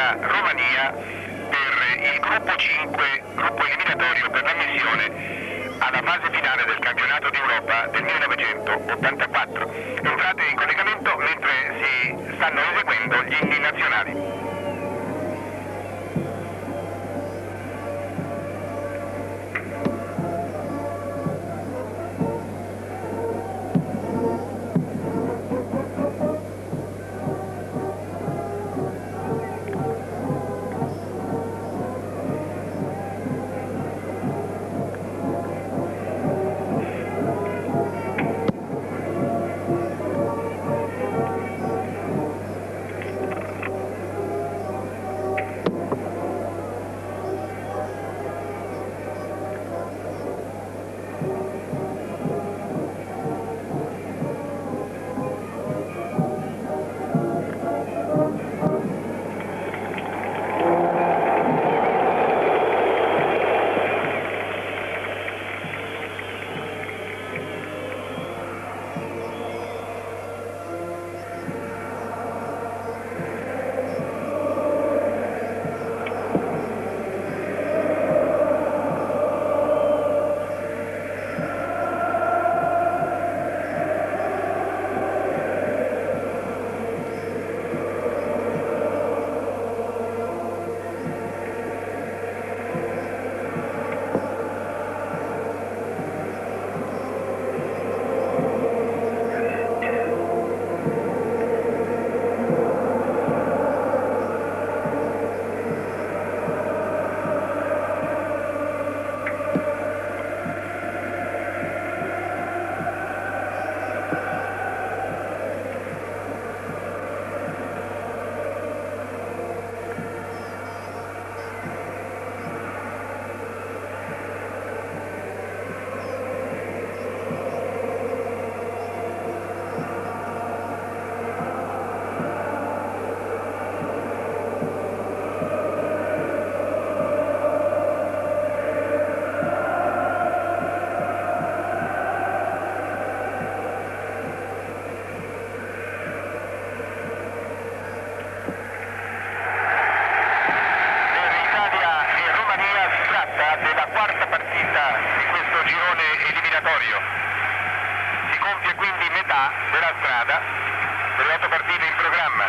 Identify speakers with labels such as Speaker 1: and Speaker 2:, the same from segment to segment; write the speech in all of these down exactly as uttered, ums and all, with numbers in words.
Speaker 1: Italia-Romania per il gruppo cinque, gruppo eliminatorio per l'ammissione alla fase finale del campionato d'Europa del millenovecentottantaquattro. Entrate in collegamento mentre si stanno eseguendo gli inni nazionali. Si compie quindi metà della strada delle otto partite in programma.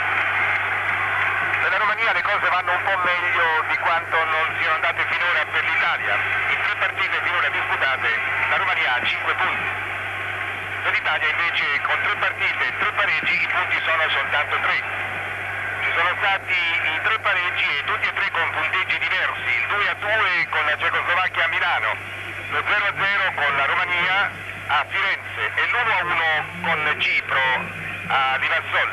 Speaker 1: Per la Romania le cose vanno un po' meglio di quanto non siano andate finora per l'Italia. In tre partite finora disputate la Romania ha cinque punti. Per l'Italia invece con tre partite e tre pareggi i punti sono soltanto tre. Ci sono stati i tre pareggi e tutti e tre con punteggi diversi, il due a due con la Cecoslovacchia a Milano, lo zero a zero con la Romania a Firenze e l'uno a uno con Cipro a Limassol.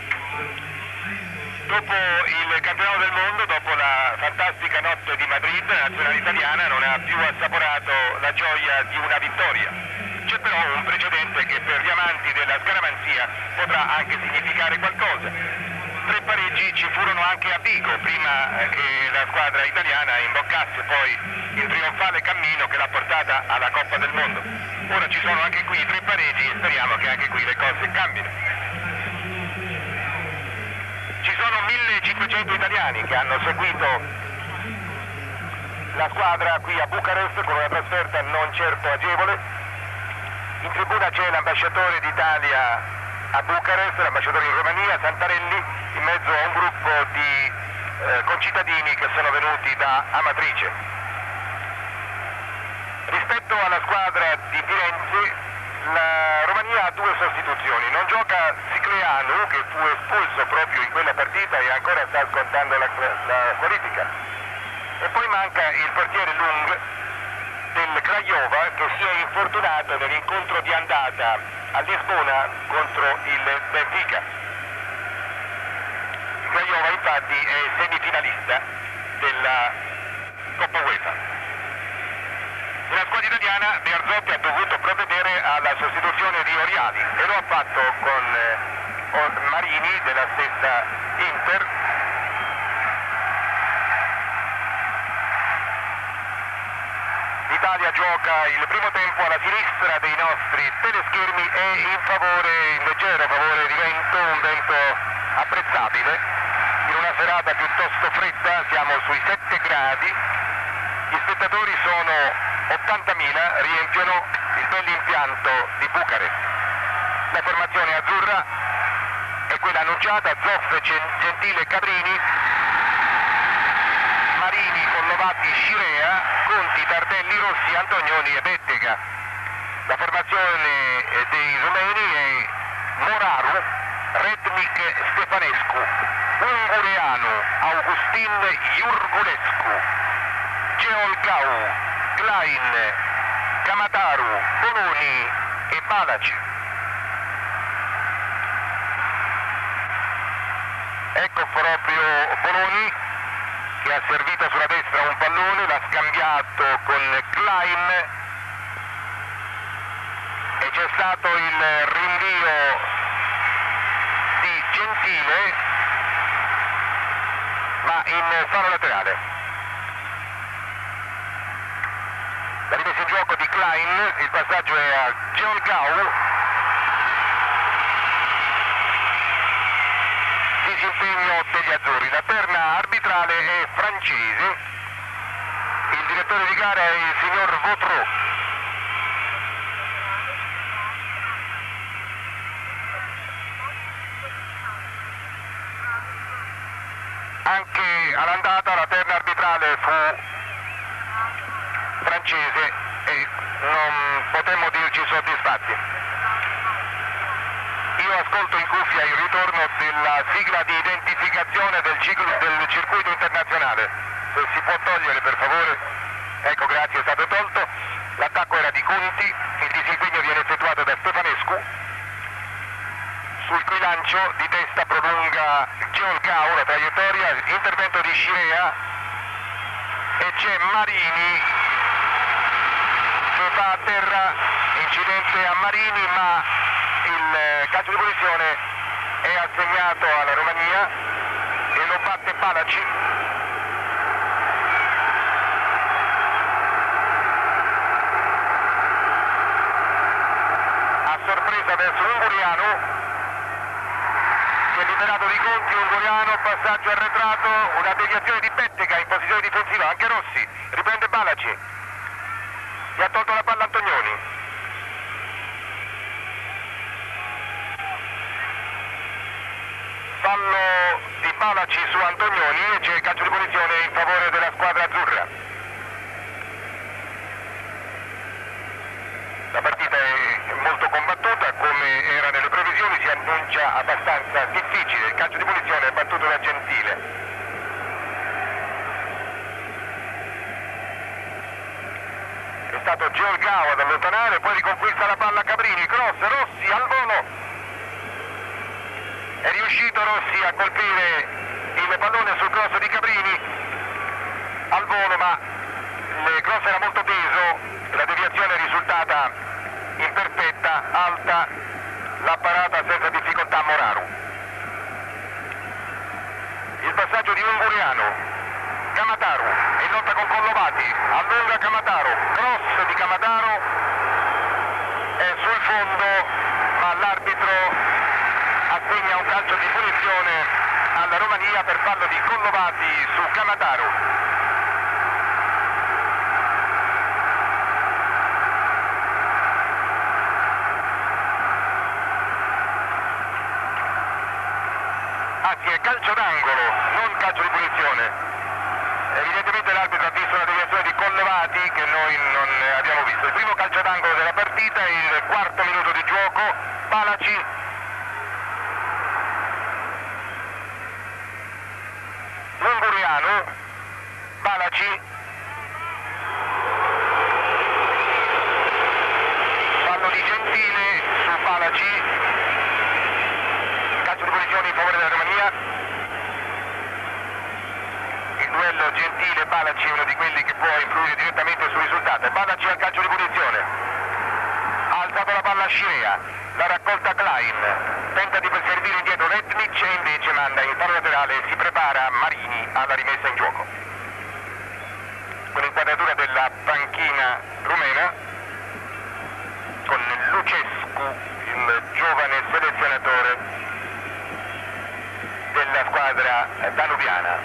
Speaker 1: Dopo il campionato del mondo, dopo la fantastica notte di Madrid, la nazionale italiana non ha più assaporato la gioia di una vittoria. C'è però un precedente che per gli amanti della scaramanzia potrà anche significare qualcosa. Tre pareggi ci furono anche a Vigo prima che la squadra italiana imboccasse poi il trionfale cammino che l'ha portata alla Coppa del Mondo. Ora ci sono anche qui tre pareggi e speriamo che anche qui le cose cambino. Ci sono millecinquecento italiani che hanno seguito la squadra qui a Bucarest con una trasferta non certo agevole. In tribuna c'è l'ambasciatore d'Italia a Bucarest, l'ambasciatore in Romania, Santarelli, in mezzo a un gruppo di eh, concittadini che sono venuti da Amatrice. Rispetto alla squadra di Firenze, la Romania ha due sostituzioni. Non gioca Sicleanu, che fu espulso proprio in quella partita e ancora sta scontando la, la qualifica. E poi manca il portiere Lung del Craiova, che si è infortunato nell'incontro di andata a Lisbona contro il Benfica. Il Craiova infatti è semifinalista della Coppa UEFA. Nella squadra italiana Bearzot ha dovuto provvedere alla sostituzione di Oriali e lo ha fatto con eh, Marini della stessa Inter. L'Italia gioca il primo tempo alla sinistra dei nostri teleschermi e in favore, in leggero favore di vento, un vento apprezzabile, in una serata piuttosto fredda, siamo sui sette gradi, gli spettatori sono ottantamila, riempiono il bell'impianto di Bucarest. La formazione azzurra è quella annunciata: Zoff, Gentile, Cabrini, Marini, Collovati, Scirea, Conti, Tardelli, Rossi, Antonioni e Bettega. La formazione dei rumeni è Moraru, Rednik, Stefanescu, Ungureanu, Augustin Iurgulescu, Geolgau, Klein, Camataru, Bononi e Balaci. Ecco proprio Bononi che ha servito sulla destra un pallone, l'ha scambiato con Klein e c'è stato il rinvio di Gentile, ma in fallo laterale. La rimessa in gioco di Klein, il passaggio è a Geolgau. Disimpegno degli azzurri. La terna arbitrale è francese. Il direttore di gara è il signor Vautreau. Anche all'andata la terna arbitrale fu francese e non potremmo dirci soddisfatti. Io ascolto in cuffia il ritorno della sigla di identificazione del, ciclo, del circuito internazionale. Se si può togliere, per favore. Ecco, grazie, è stato tolto. L'attacco era di Conti, il disimpegno viene effettuato da Stefanescu. Sul cui lancio di testa prolunga Geolgau la traiettoria, intervento di Scirea e c'è Marini che va a terra, incidente a Marini, ma il calcio di punizione è assegnato alla Romania e lo batte Balaci. A sorpresa verso Ungureanu, che è liberato di Conti. Ungureanu, passaggio arretrato, una deviazione di Bettega in posizione difensiva, anche Rossi, riprende Balaci, gli ha tolto la palla Antonioni. Fallo di Balaci su Antonioni e c'è calcio di punizione in favore della squadra azzurra. La partita è molto combattuta, come era nelle previsioni, si annuncia abbastanza difficile. Il calcio di punizione è battuto da Gentile. È stato Geolgau ad allontanare, poi riconquista la palla Cabrini, cross, Rossi al volo. È riuscito Rossi a colpire il pallone sul cross di Cabrini al volo, ma il cross era molto teso, la deviazione è risultata imperfetta, alta, la parata senza difficoltà Moraru. Il passaggio di Ungureanu, Camataru, in lotta con Collovati, allunga Camataru, cross di Camataru, è sul fondo, ma l'arbitro assegna un calcio di punizione alla Romania per fallo di Collovati su Camataru. Anzi, è calcio d'angolo, non calcio di punizione. Evidentemente l'arbitro ha visto una deviazione di Collovati che noi non abbiamo visto. Il primo calcio d'angolo della partita, il quarto minuto di gioco, Balaci. Ungureanu, Balaci, fallo di Gentile su Balaci, calcio di punizione in favore della Romania. Il duello Gentile-Balaci è uno di quelli che può influire direttamente sul risultato. Balaci al calcio di punizione, ha alzato la palla a Scirea, la raccolta Klein, tenta di servire indietro Rednik e invece manda in fallo laterale e si prepara Marini alla rimessa in gioco. Con l'inquadratura della panchina rumena, con Lucescu, il giovane selezionatore della squadra squadra danubiana.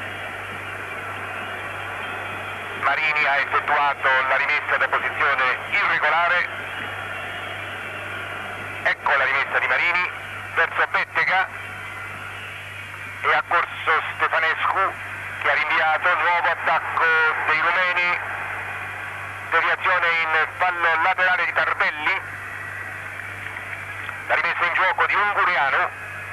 Speaker 1: Marini ha effettuato la rimessa da posizione irregolare. Ecco la rimessa di Marini verso Bettega e ha corso Stefanescu che ha rinviato. Nuovo attacco dei rumeni, deviazione in fallo laterale di Tardelli, la rimessa in gioco di Ungureanu.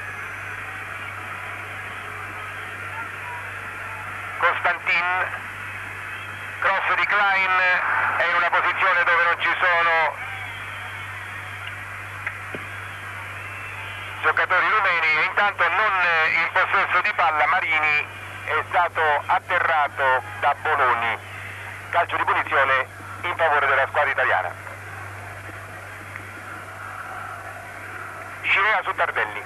Speaker 1: Costantin, cross di Klein, è in una posizione dove non ci sono giocatori rumeni e intanto non in possesso di palla Marini è stato atterrato da Bologni. Calcio di punizione in favore della squadra italiana. Scirea su Tardelli.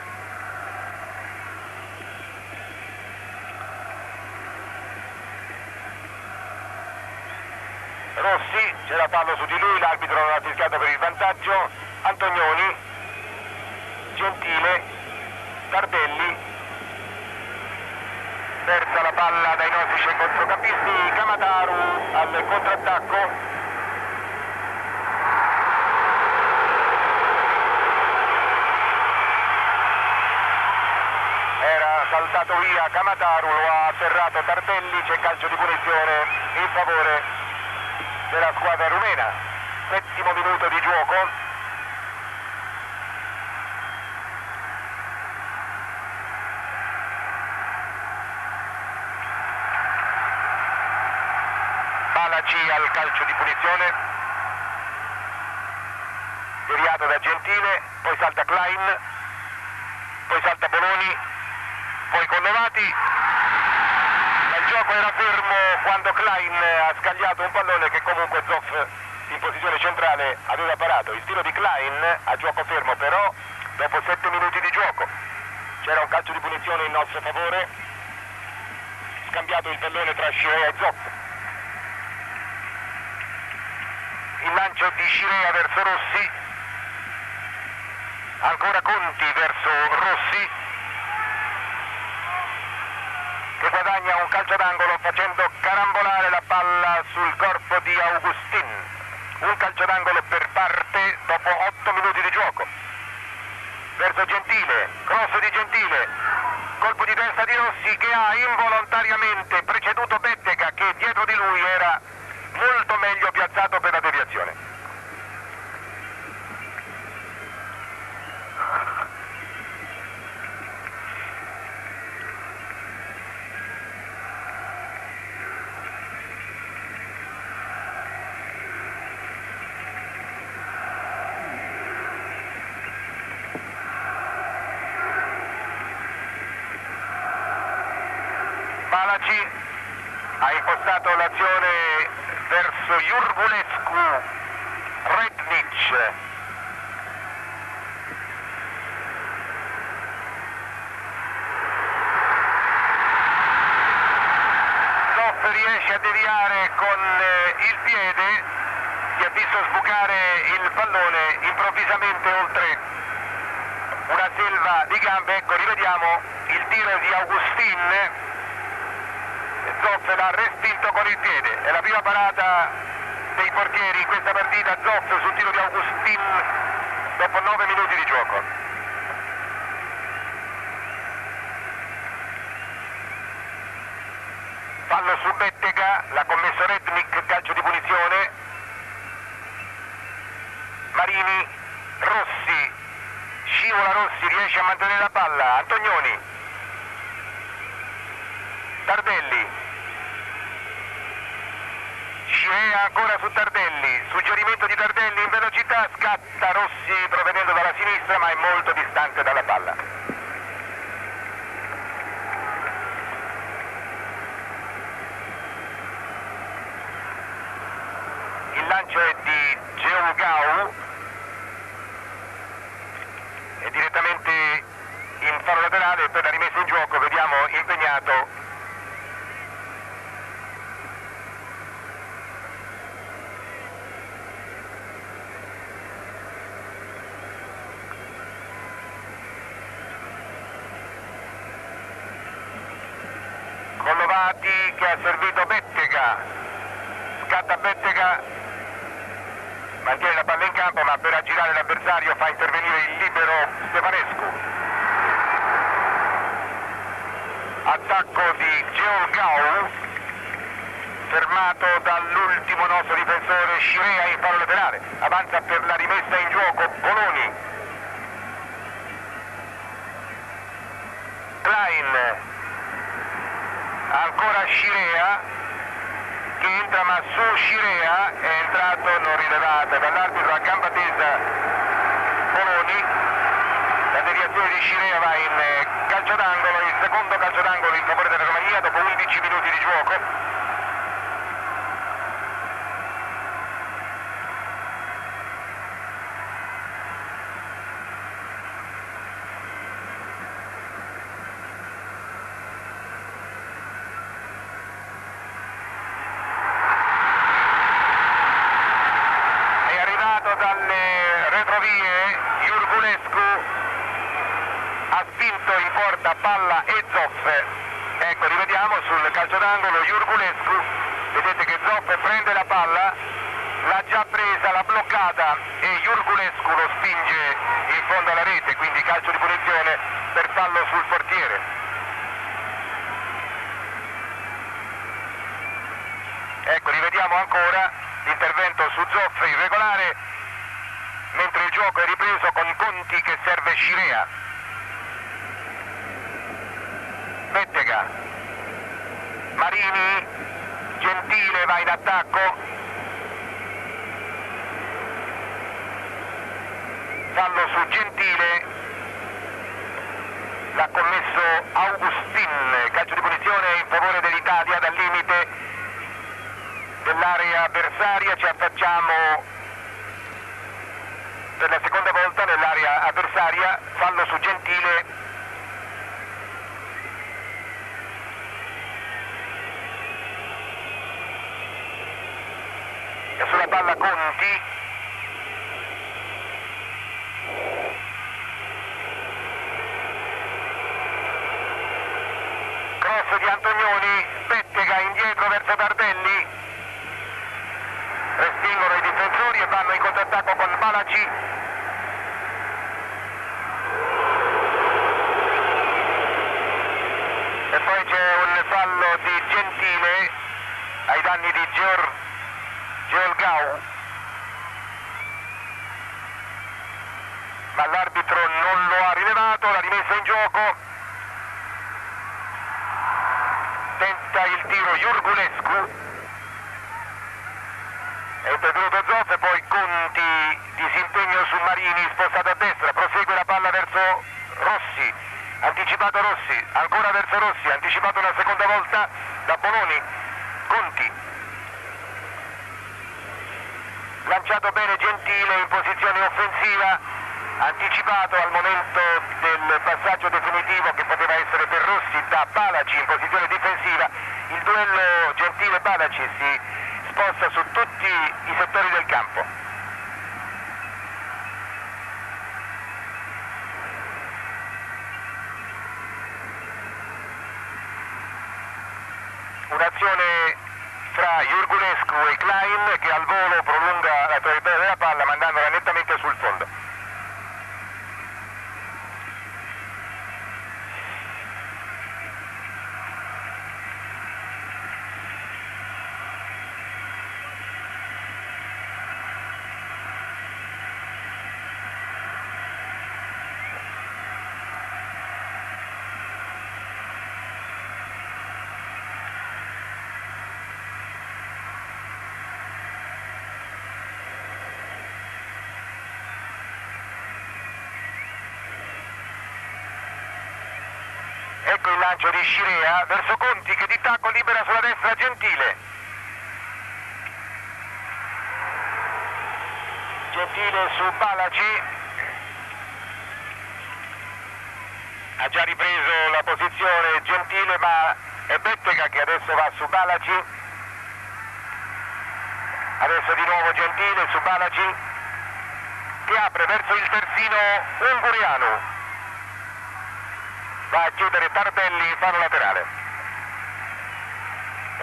Speaker 1: Rossi, c'è la palla su di lui, l'arbitro non ha fischiato per il vantaggio. Antonioni, Gentile, Tardelli, persa la palla dai nostri centrocampisti. Camataru al contrattacco. Era saltato via Camataru, lo ha atterrato Tardelli, c'è calcio di punizione in favore della squadra rumena. Settimo minuto di gioco. Balaci al calcio di punizione, deviato da Gentile, poi salta Klein, poi salta Bologni, poi Collevati. Il gioco era fermo quando Klein ha scagliato un pallone che comunque Zoff in posizione centrale aveva parato. Il tiro di Klein a gioco fermo, però dopo sette minuti di gioco c'era un calcio di punizione in nostro favore, scambiato il pallone tra Scirea e Zoff. Il lancio di Scirea verso Rossi, ancora Conti verso Rossi, che guadagna un calcio d'angolo facendo carambolare la palla sul corpo di Augustin. Un calcio d'angolo per parte dopo otto minuti di gioco. Verso Gentile, cross di Gentile, colpo di testa di Rossi che ha involontariamente preceduto Bettega, che dietro di lui era molto meglio piazzato per la deviazione. Balaci ha impostato l'azione verso Iurgulescu, Rednic, Zoff riesce a deviare con il piede, si è visto sbucare il pallone improvvisamente oltre una selva di gambe. Ecco, rivediamo il tiro di Augustin. Zoff l'ha respinto con il piede, è la prima parata dei portieri in questa partita. Zoff sul tiro di Augustin dopo nove minuti di gioco. Fallo su Bettega, l'ha commesso Rednic, calcio di punizione. Marini, Rossi, scivola Rossi, riesce a mantenere la palla. Antonioni, Tardelli, Scirea ancora su Tardelli, suggerimento di Tardelli in velocità, scatta Rossi provenendo dalla sinistra ma è molto distante dalla palla. Il lancio è di Geogau, è direttamente in fallo laterale. Per la rimessa in gioco vediamo impegnato Collovati che ha servito Bettega, scatta Bettega, mantiene la palla in campo ma per aggirare l'avversario fa intervenire il libero Stefanescu. Attacco di Georgau, fermato dall'ultimo nostro difensore Scirea in fallo laterale, avanza per la rimessa in gioco Boloni. Klein, ancora Scirea che entra ma su Scirea è entrato non rilevato dall'arbitro a gamba tesa Boloni. La deviazione di Scirea va in calcio d'angolo, il secondo calcio d'angolo in favore della Romania dopo undici minuti di gioco. Dalle retrovie Iurgulescu ha spinto in porta palla e Zoff. Ecco, rivediamo sul calcio d'angolo Iurgulescu, vedete che Zoff prende la palla, l'ha già presa, l'ha bloccata e Iurgulescu lo spinge in fondo alla rete, quindi calcio di punizione per fallo sul portiere. Ecco, rivediamo ancora l'intervento su Zoff irregolare, mentre il gioco è ripreso con Conti che serve Scirea. Bettega, Marini, Gentile va in attacco, fallo su Gentile, l'ha commesso Augustin, calcio di punizione in favore dell'Italia dal limite dell'area avversaria. Ci affacciamo per la seconda volta nell'area avversaria, fallo su Gentile. E sulla palla Conti. Cross di Antonioni, Bettega indietro verso Tardelli. Respingono i difensori e vanno in contrattacco con Balaci. E poi c'è un fallo di Gentile ai danni di Geor... Georgau. Ma l'arbitro non lo ha rilevato, l'ha rimessa in gioco. Tenta il tiro Iurgulescu. È intervenuto Zoff e poi Conti, disimpegno su Marini, spostato a destra, prosegue la palla verso Rossi, anticipato Rossi, ancora verso Rossi, anticipato una seconda volta da Boloni. Conti, lanciato bene Gentile in posizione offensiva, anticipato al momento del passaggio definitivo che poteva essere per Rossi da Balaci in posizione difensiva. Il duello Gentile-Balaci si sposta su tutti i settori del campo. Un'azione fra Iurgulescu e Klein che al volo prolunga la traiettoria della palla mandandola nettamente sul fondo. Ecco il lancio di Scirea verso Conti che di tacco libera sulla destra Gentile. Gentile su Balaci. Ha già ripreso la posizione Gentile ma è Bettega che adesso va su Balaci. Adesso di nuovo Gentile su Balaci che apre verso il terzino Ungurianu. Va a chiudere Tardelli in fallo laterale.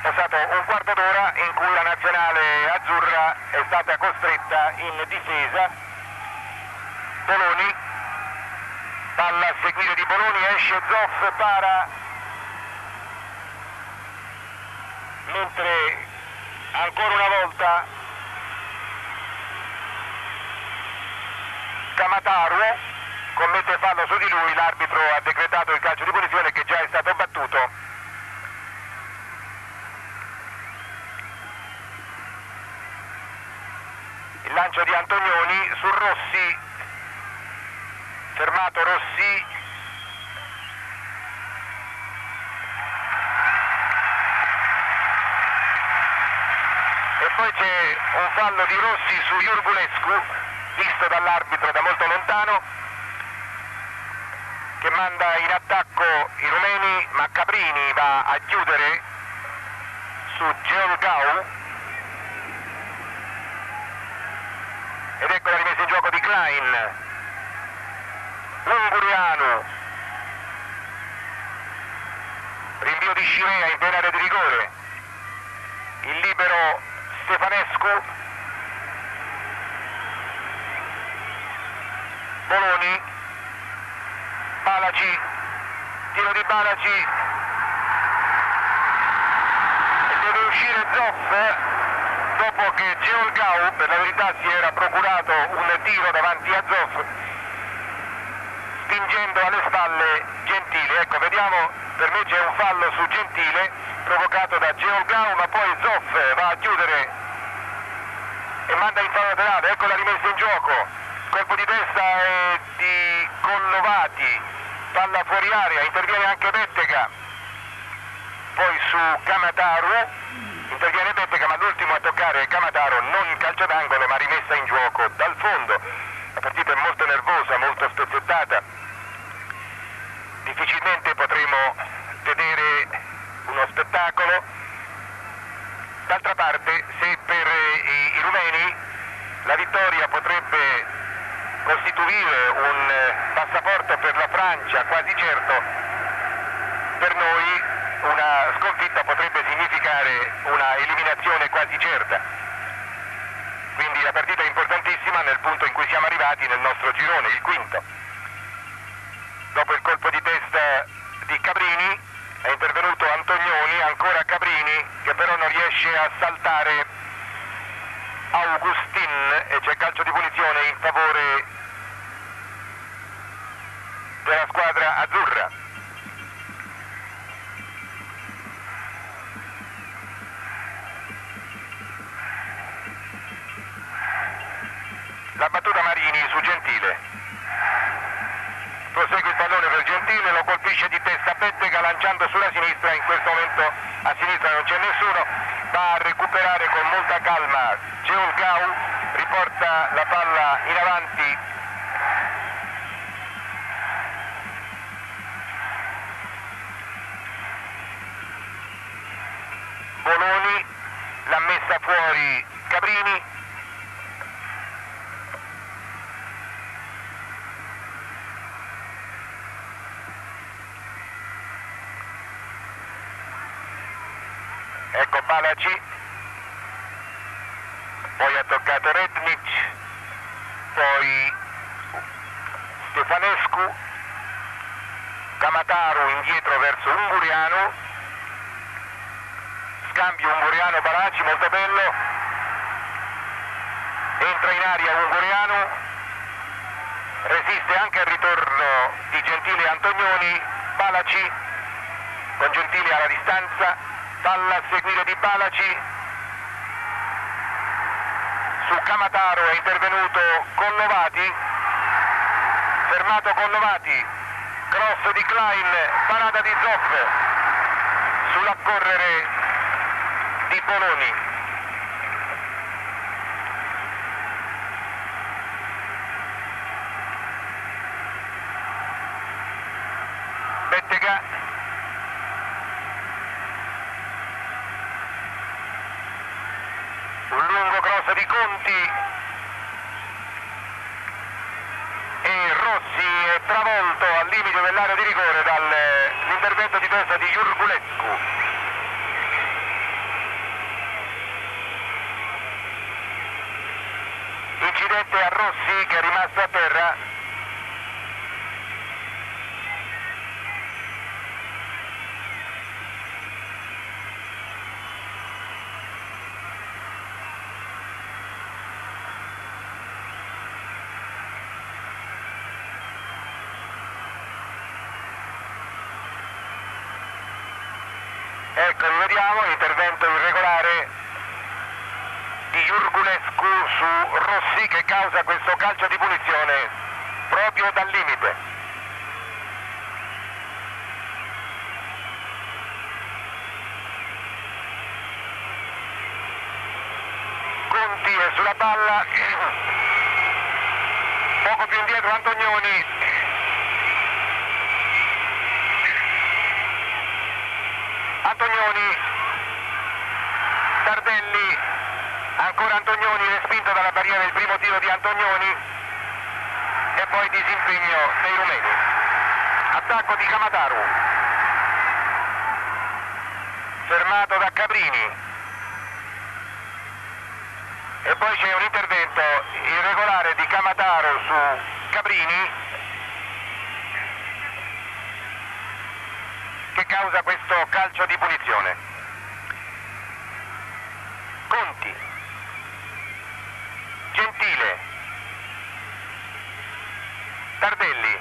Speaker 1: passato un quarto d'ora in cui la nazionale azzurra è stata costretta in difesa. Boloni, palla a seguire di Boloni, esce Zoff, para, mentre ancora una volta Camataru commette fallo su di lui. L'arbitro ha decretato il calcio di punizione che già è stato battuto. Il lancio di Antonioni su Rossi, fermato Rossi, e poi c'è un fallo di Rossi su Iurgulescu, visto dall'arbitro da molto lontano, che manda in attacco i rumeni, ma Cabrini va a chiudere su Georgau. Ed ecco la rimessa in gioco di Klein. Ungurianu, rinvio di Scirea in piena area di rigore, il libero Stefanescu, Boloni, Balaci, tiro di Balaci, e deve uscire Zoff dopo che Georgau per la verità si era procurato un tiro davanti a Zoff, spingendo alle spalle Gentile. Ecco, vediamo, per me c'è un fallo su Gentile provocato da Georgau, ma poi Zoff va a chiudere e manda in fallo laterale. Ecco la rimessa in gioco, colpo di testa è di Collovati, palla fuori area, interviene anche Bettega, poi su Camataru interviene Bettega, ma l'ultimo a toccare è Camataru, non in calcio d'angolo ma rimessa in gioco dal fondo. La partita è molto nervosa, molto spezzettata, difficilmente potremo vedere uno spettacolo. D'altra parte, se per i, i rumeni la vittoria potrebbe costituire un passaporto per la Francia quasi certo, per noi una sconfitta potrebbe significare una eliminazione quasi certa. Quindi la partita è importantissima nel punto in cui siamo arrivati nel nostro girone, il quinto. Dopo il colpo di testa di Cabrini è intervenuto Antonioni, ancora Cabrini che però non riesce a saltare Augustin e c'è calcio di punizione in favore della squadra azzurra. La battuta Marini su Gentile, prosegue il pallone per Gentile, lo colpisce di testa Bettega lanciando sulla sinistra, in questo momento a sinistra non c'è nessuno, va a recuperare con molta calma Georgau, riporta la palla in avanti Boloni, l'ha messa fuori Cabrini. Ecco Balaci, poi ha toccato Rednic, poi Stefanescu, Camataru indietro verso Ungurianu, scambio Unguriano-Balaci, molto bello, entra in aria Ungurianu, resiste anche al ritorno di Gentile e Antonioni, Balaci con Gentile alla distanza, palla a seguire di Balaci, su Camataru è intervenuto Collovati, fermato Collovati, cross di Klein, parata di Zoff sull'accorrere di Boloni. Bettega, un lungo cross di Conti e Rossi è travolto al limite dell'area di rigore dall'intervento di testa di Iurgulescu. incidente a Rossi che è rimasto a terra. Ecco, rivediamo l'intervento irregolare di Iurgulescu su Rossi che causa questo calcio di punizione proprio dal limite. Conti è sulla palla, poco più indietro Antonioni. Antonioni, Tardelli, ancora Antonioni, respinto dalla barriera il primo tiro di Antonioni e poi disimpegno dei rumeni. Attacco di Camataru, fermato da Cabrini e poi c'è un intervento irregolare di Camataru su Cabrini che causa questo calcio di punizione. Conti, Gentile, Tardelli,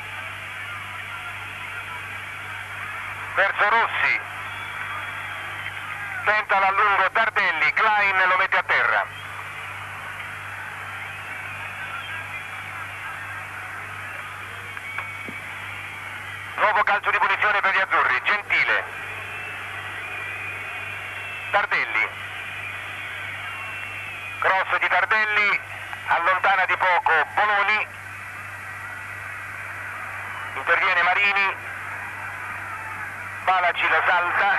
Speaker 1: verso Rossi, tenta l'allungo Tardelli, Klein lo mette a terra. Nuovo calcio di punizione per gli azzurri, Gentile, Tardelli, cross di Tardelli, allontana di poco Boloni, interviene Marini, Balaci lo salta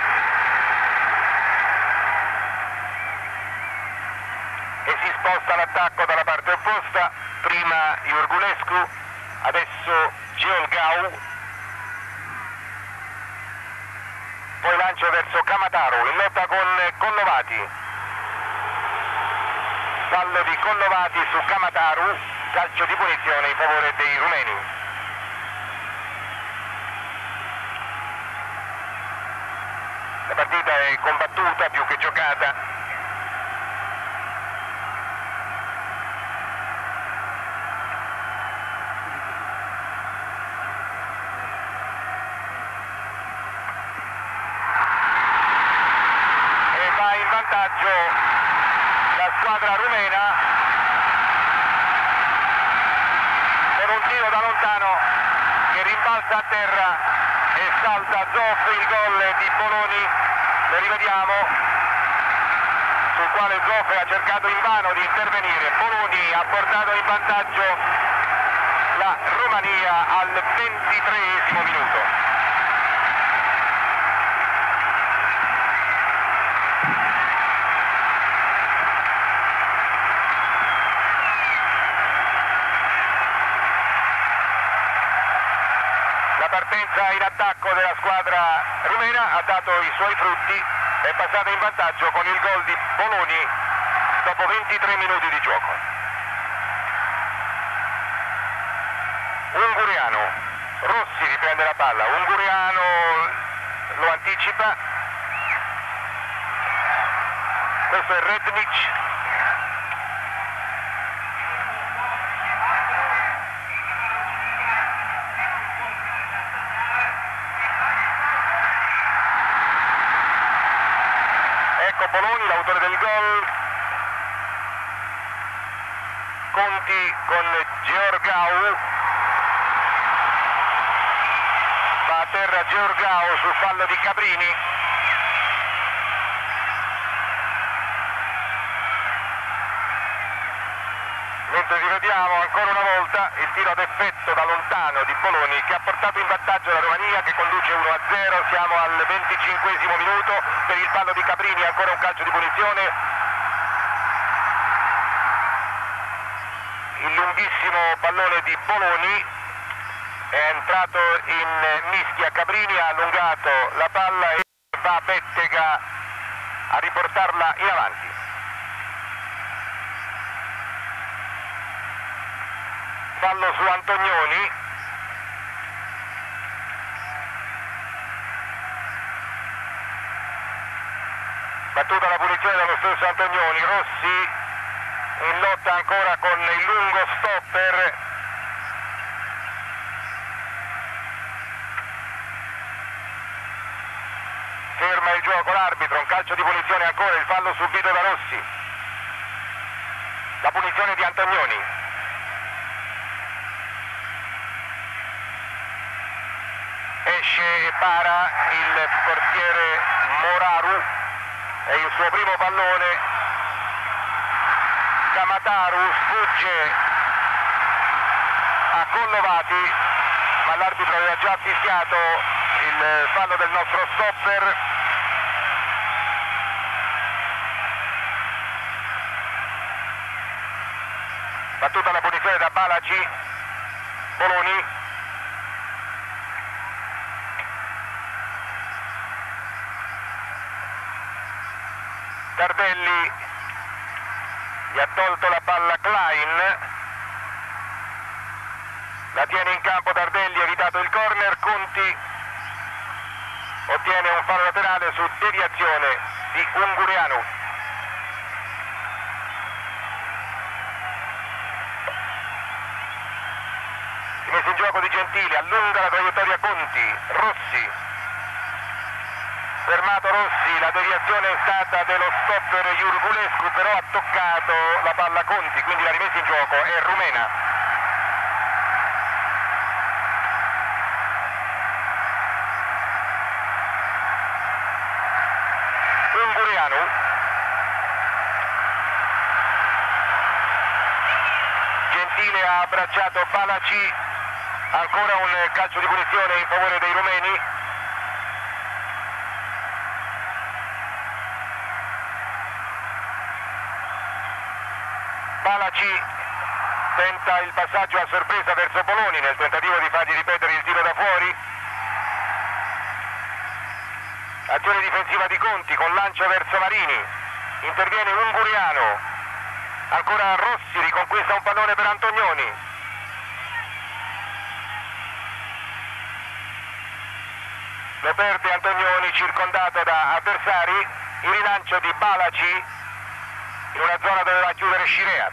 Speaker 1: e si sposta l'attacco dalla parte opposta, prima Iurgulescu, adesso Georgau. Poi lancio verso Camataru, in lotta con Collovati. Fallo di Collovati su Camataru, calcio di punizione in favore dei rumeni. La partita è combattuta più che giocata. La squadra rumena con un tiro da lontano che rimbalza a terra e salta Zoff, il gol di Boloni, lo rivediamo, sul quale Zoff ha cercato invano di intervenire. Boloni ha portato in vantaggio la Romania al ventitreesimo minuto. La partenza in attacco della squadra rumena ha dato i suoi frutti, è passata in vantaggio con il gol di Boloni dopo ventitré minuti di gioco. Unguriano, Rossi riprende la palla, Unguriano lo anticipa, questo è Rednic. Ecco Boloni, l'autore del gol. Conti con Georgau. Va a terra Georgau sul fallo di Cabrini. Mentre rivediamo ancora una volta il tiro ad effetto da lontano di Boloni che ha portato in vantaggio la Romania, che conduce uno a zero, siamo al venticinquesimo minuto, per il fallo di Cabrini ancora un calcio di punizione. Il lunghissimo pallone di Boloni è entrato in mischia, Cabrini ha allungato la palla e va Bettega a riportarla in avanti. fallo su Antonioni. Battuta la punizione dello stesso Antonioni. Rossi in lotta ancora con il lungo stopper. Ferma il gioco l'arbitro, un calcio di punizione ancora, il fallo subito da Rossi. La punizione di Antonioni. Esce e para il portiere Moraru, è il suo primo pallone. Kamataru sfugge a Collovati, ma l'arbitro aveva già fischiato il fallo del nostro stopper. Battuta la punizione da Balaci. Boloni. Tardelli gli ha tolto la palla Klein, la tiene in campo Tardelli, ha evitato il corner. Conti ottiene un fallo laterale su deviazione di Ungureanu. Messa in gioco di Gentile, allunga la traiettoria Conti. Rossi, fermato Rossi, la deviazione è stata dello stopper Iurgulescu, però ha toccato la palla Conti, quindi la rimessa in gioco è rumena. Ungureanu. Gentile ha abbracciato Balaci, ancora un calcio di punizione in favore dei rumeni. Balaci tenta il passaggio a sorpresa verso Boloni nel tentativo di fargli ripetere il tiro da fuori. Azione difensiva di Conti con lancio verso Marini, interviene Ungureanu, ancora Rossi, riconquista un pallone per Antonioni. Lo perde Antonioni, circondato da avversari. Il rilancio di Balaci in una zona dove va chiudere Scirea.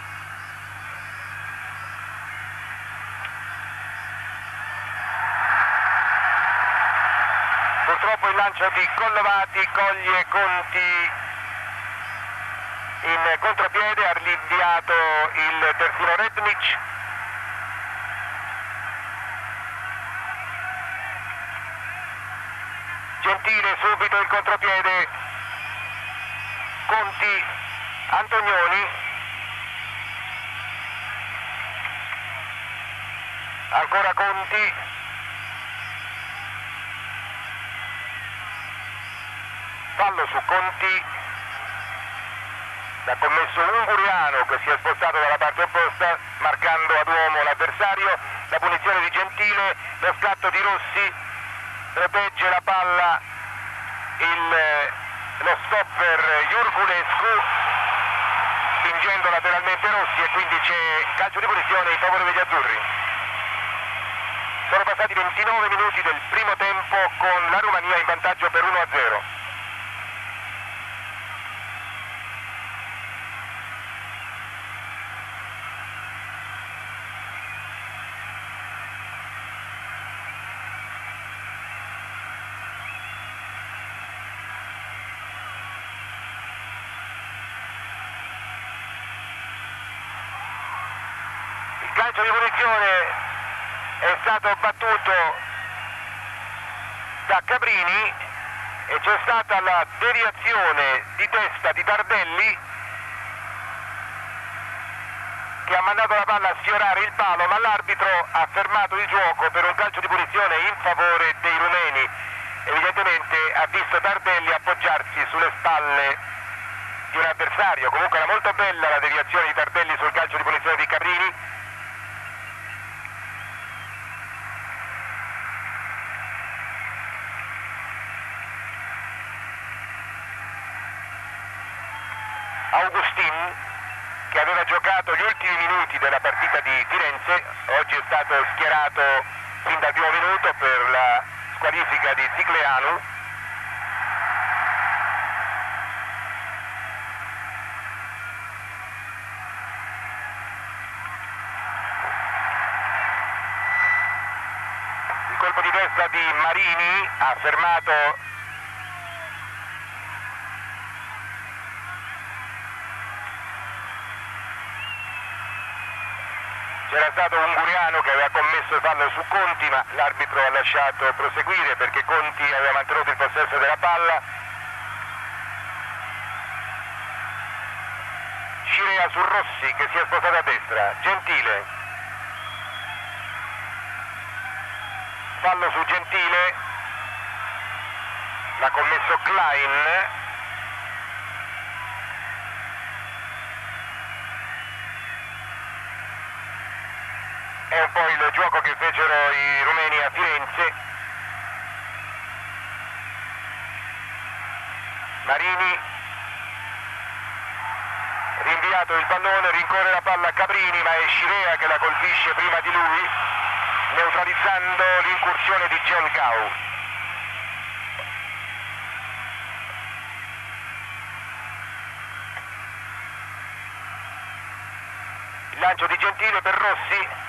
Speaker 1: Purtroppo il lancio di Collovati coglie Conti in contropiede, ha rinviato il terzino Rednic. Gentile subito il contropiede. Conti, Antonioni, ancora Conti, fallo su Conti, l'ha commesso Ungureanu che si è spostato dalla parte opposta marcando ad uomo l'avversario. La punizione di Gentile, lo scatto di Rossi, protegge la palla il, lo stopper Iurgulescu, spingendo lateralmente Rossi, e quindi c'è calcio di punizione in favore degli azzurri. Sono passati ventinove minuti del primo tempo con la Romania in vantaggio per uno a zero. Il calcio di punizione è stato battuto da Cabrini e c'è stata la deviazione di testa di Tardelli che ha mandato la palla a sfiorare il palo, ma l'arbitro ha fermato il gioco per un calcio di punizione in favore dei rumeni. Evidentemente ha visto Tardelli appoggiarsi sulle spalle di un avversario. Comunque era molto bella la deviazione di Tardelli sul calcio di punizione di Cabrini. Augustin che che aveva giocato gli ultimi minuti della partita di Firenze, oggi è stato schierato fin dal primo minuto per la squalifica di Ticleanu. Il colpo di testa di Marini ha fermato C'era stato un Unguriano che aveva commesso fallo su Conti, ma l'arbitro ha lasciato proseguire perché Conti aveva mantenuto il possesso della palla. Scirea su Rossi che si è spostato a destra. Gentile. Fallo su Gentile. L'ha commesso Klein. È un po' il gioco che fecero i rumeni a Firenze. Marini, rinviato il pallone, rincorre la palla a Cabrini, ma è Scirea che la colpisce prima di lui, neutralizzando l'incursione di Gelgau. Il lancio di Gentile per Rossi.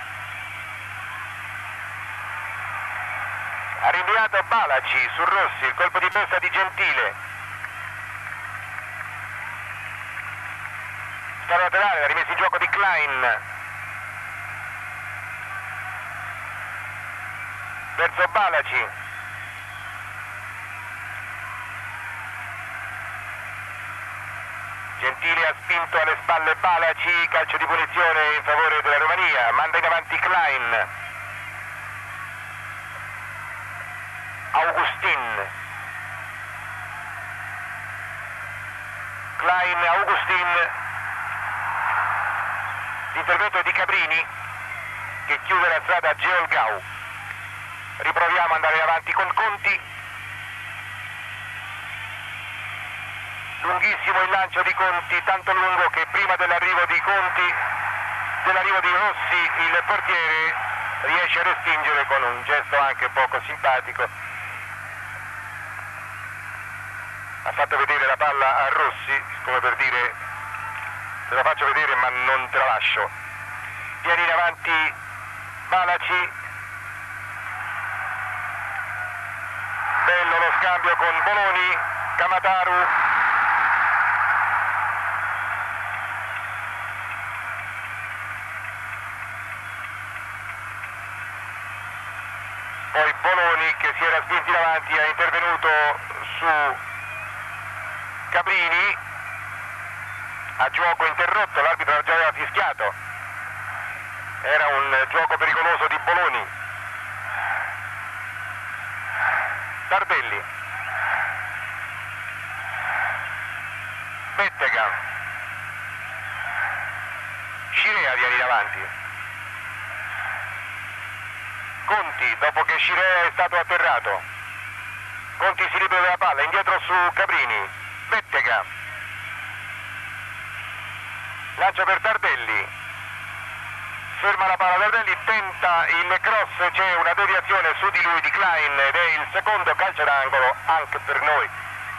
Speaker 1: Ha rinviato Balaci su Rossi, il colpo di testa di Gentile. Sta laterale, ha rimesso in gioco di Klein. Verso Balaci. Gentile ha spinto alle spalle Balaci, calcio di punizione in favore della Romania, manda in avanti Klein. Augustin. Klein, Augustin. L'intervento di Cabrini che chiude la strada a Gelgau. Riproviamo ad andare avanti con Conti. Lunghissimo il lancio di Conti, tanto lungo che prima dell'arrivo di Conti, dell'arrivo di Rossi, il portiere riesce a respingere con un gesto anche poco simpatico. Ha fatto vedere la palla a Rossi, come per dire te la faccio vedere ma non te la lascio. Viene in avanti Balaci. Bello lo scambio con Boloni, Camataru. Poi Boloni che si era spinto in avanti è intervenuto su Cabrini, a gioco interrotto, l'arbitro già aveva fischiato, era un gioco pericoloso di Boloni. Tardelli, Bettega, Scirea viene in avanti, Conti dopo che Scirea è stato atterrato, Conti si libera della palla, indietro su Cabrini. Bettega, lancio per Tardelli, ferma la palla Tardelli, tenta il cross, c'è una deviazione su di lui di Klein ed è il secondo calcio d'angolo anche per noi.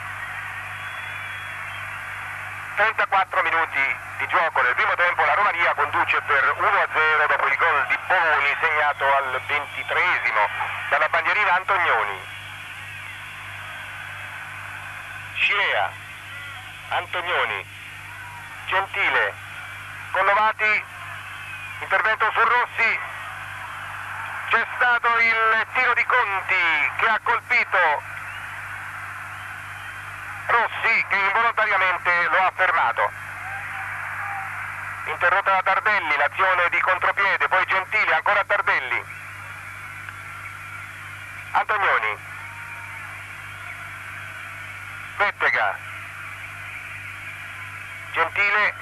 Speaker 1: trentaquattro minuti di gioco nel primo tempo, la Romania conduce per uno a zero dopo il gol di Boloni segnato al ventitreesimo dalla bandierina Antonioni. Scirea, Antonioni, Gentile, Collovati, intervento su Rossi, c'è stato il tiro di Conti che ha colpito Rossi che involontariamente lo ha fermato. Interrotta da Tardelli, l'azione di contropiede, poi Gentile, ancora Tardelli. Antonioni. Bettega. Gentile.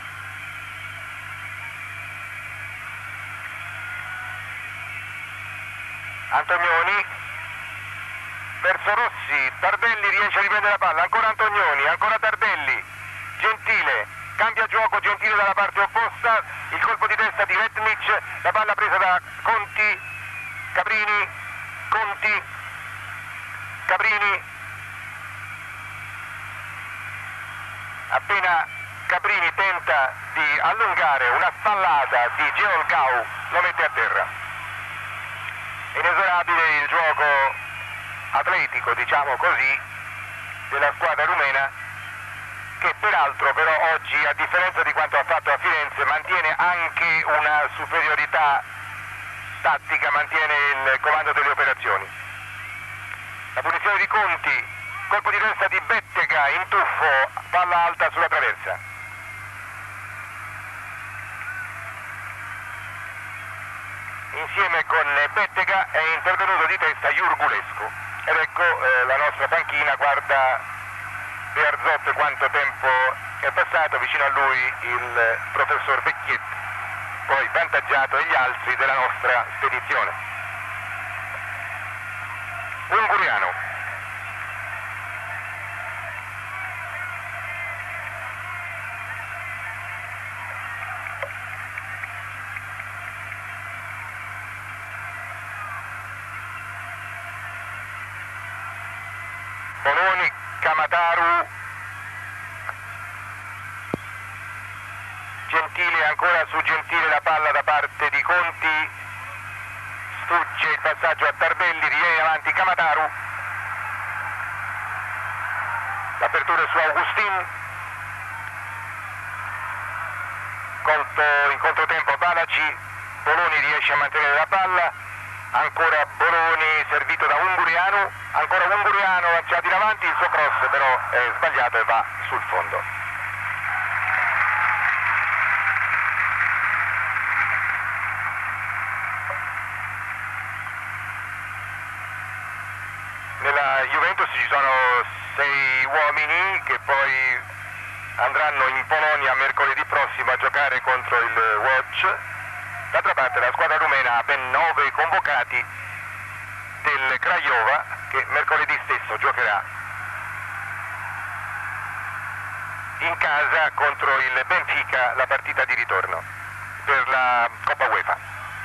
Speaker 1: Antonioni. Verso Rossi, Tardelli riesce a riprendere la palla, ancora Antonioni, ancora Tardelli. Gentile. cambia gioco Gentile dalla parte opposta, il colpo di testa di Retnic, la palla presa da Conti, Cabrini, Conti, Cabrini, appena Cabrini tenta di allungare una spallata di Geolgau, lo mette a terra. Inesorabile il gioco atletico, diciamo così, della squadra rumena, che peraltro però oggi, a differenza di quanto ha fatto a Firenze, mantiene anche una superiorità tattica, mantiene il comando delle operazioni. La punizione di Conti, colpo di testa di Bettega in tuffo, palla alta sulla traversa. Insieme con Bettega è intervenuto di testa Iurgulescu. Ed ecco eh, la nostra panchina, guarda Bearzot quanto tempo è passato, vicino a lui il professor Vecchietti, poi vantaggiato e gli altri della nostra spedizione. Unguriano. Boloni, Camataru, Gentile, ancora su Gentile la palla da parte di Conti, sfugge il passaggio a Tardelli, riviene avanti Camataru, l'apertura su Augustin, colto in controtempo Balaci, Boloni riesce a mantenere la palla, ancora Boloni servito da Unguriano, ancora Unguriano lanciato in avanti, il suo cross però è sbagliato e va sul fondo. Nella Juventus ci sono sei uomini che poi andranno in Polonia mercoledì prossimo a giocare contro il Łódź. D'altra parte la squadra rumena ha ben nove convocati del Craiova, che mercoledì stesso giocherà in casa contro il Benfica la partita di ritorno per la Coppa UEFA.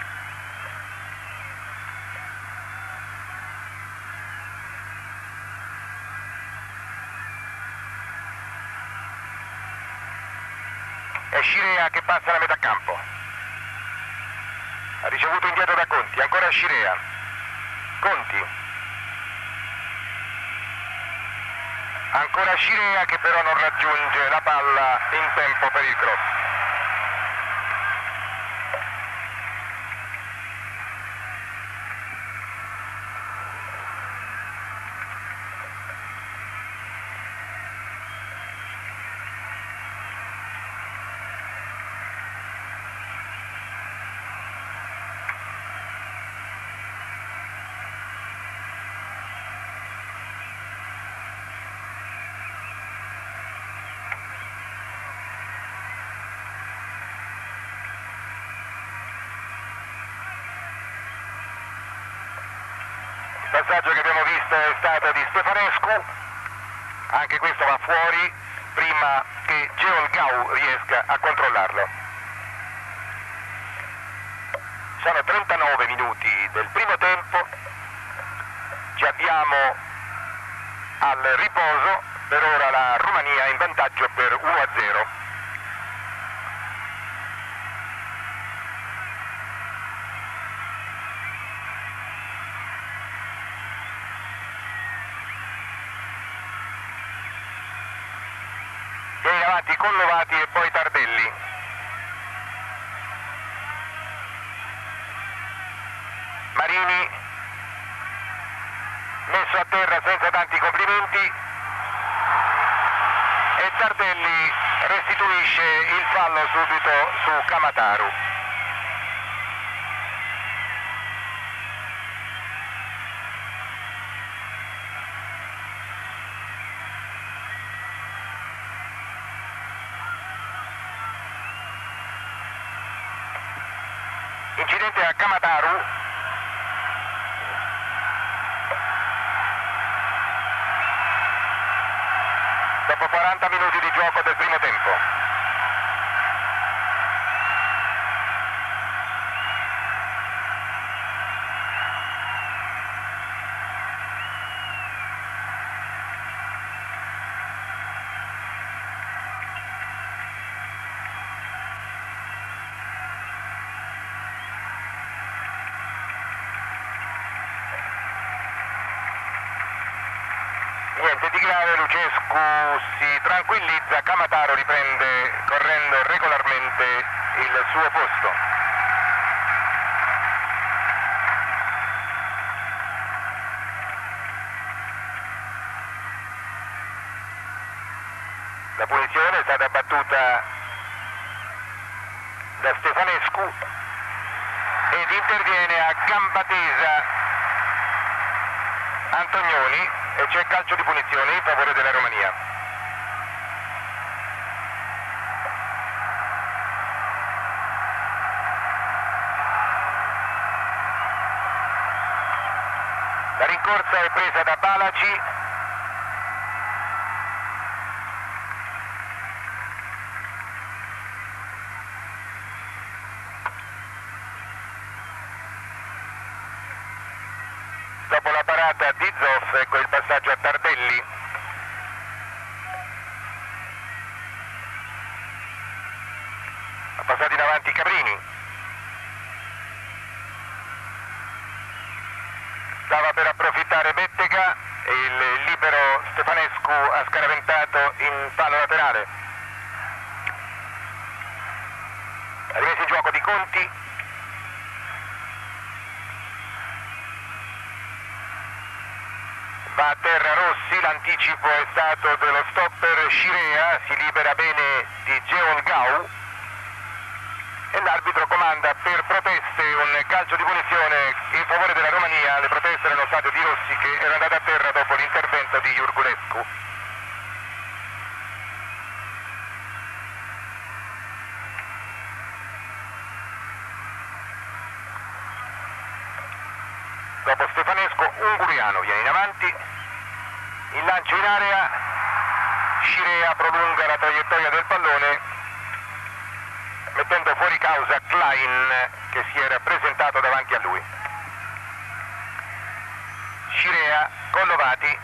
Speaker 1: È Scirea che passa la metà campo, ha ricevuto indietro da Conti, ancora Scirea, Conti, ancora Scirea che però non raggiunge la palla in tempo per il cross. Il passaggio che abbiamo visto è stato di Stefanescu, anche questo va fuori prima che Geolgau riesca a controllarlo. Sono trentanove minuti del primo tempo, ci abbiamo al riposo, per ora la Romania è in vantaggio per uno a zero. Viene avanti con Lovati e poi Tardelli. Marini messo a terra senza tanti complimenti e Tardelli restituisce il fallo subito su Camataru. Incidente a Camataru. Dopo quaranta minuti di gioco del primo tempo. Niente di grave, Lucescu si tranquillizza, Camataro riprende correndo regolarmente il suo posto. La punizione è stata battuta da Stefanescu ed interviene a gamba tesa Antonioni e c'è calcio di punizione in favore della Romania. La rincorsa è presa da Balaci. Dopo la parata di Zoff, ecco il passaggio a Tardelli. Ha passato in avanti Cabrini. Stava per approfittare Bettega e il libero Stefanescu ha scaraventato in palo laterale. Ha rimesso in gioco Di Conti. Va a terra Rossi, l'anticipo è stato dello stopper Scirea, si libera bene di Geolgau e l'arbitro comanda per proteste un calcio di punizione in favore della Romania. Le proteste erano state di Rossi che era andato a terra dopo l'intervento di Iurgulescu. Dopo Stefanescu, Unguriano viene in avanti, il lancio in area, Scirea prolunga la traiettoria del pallone mettendo fuori causa Klein che si era presentato davanti a lui. Scirea con Lovati.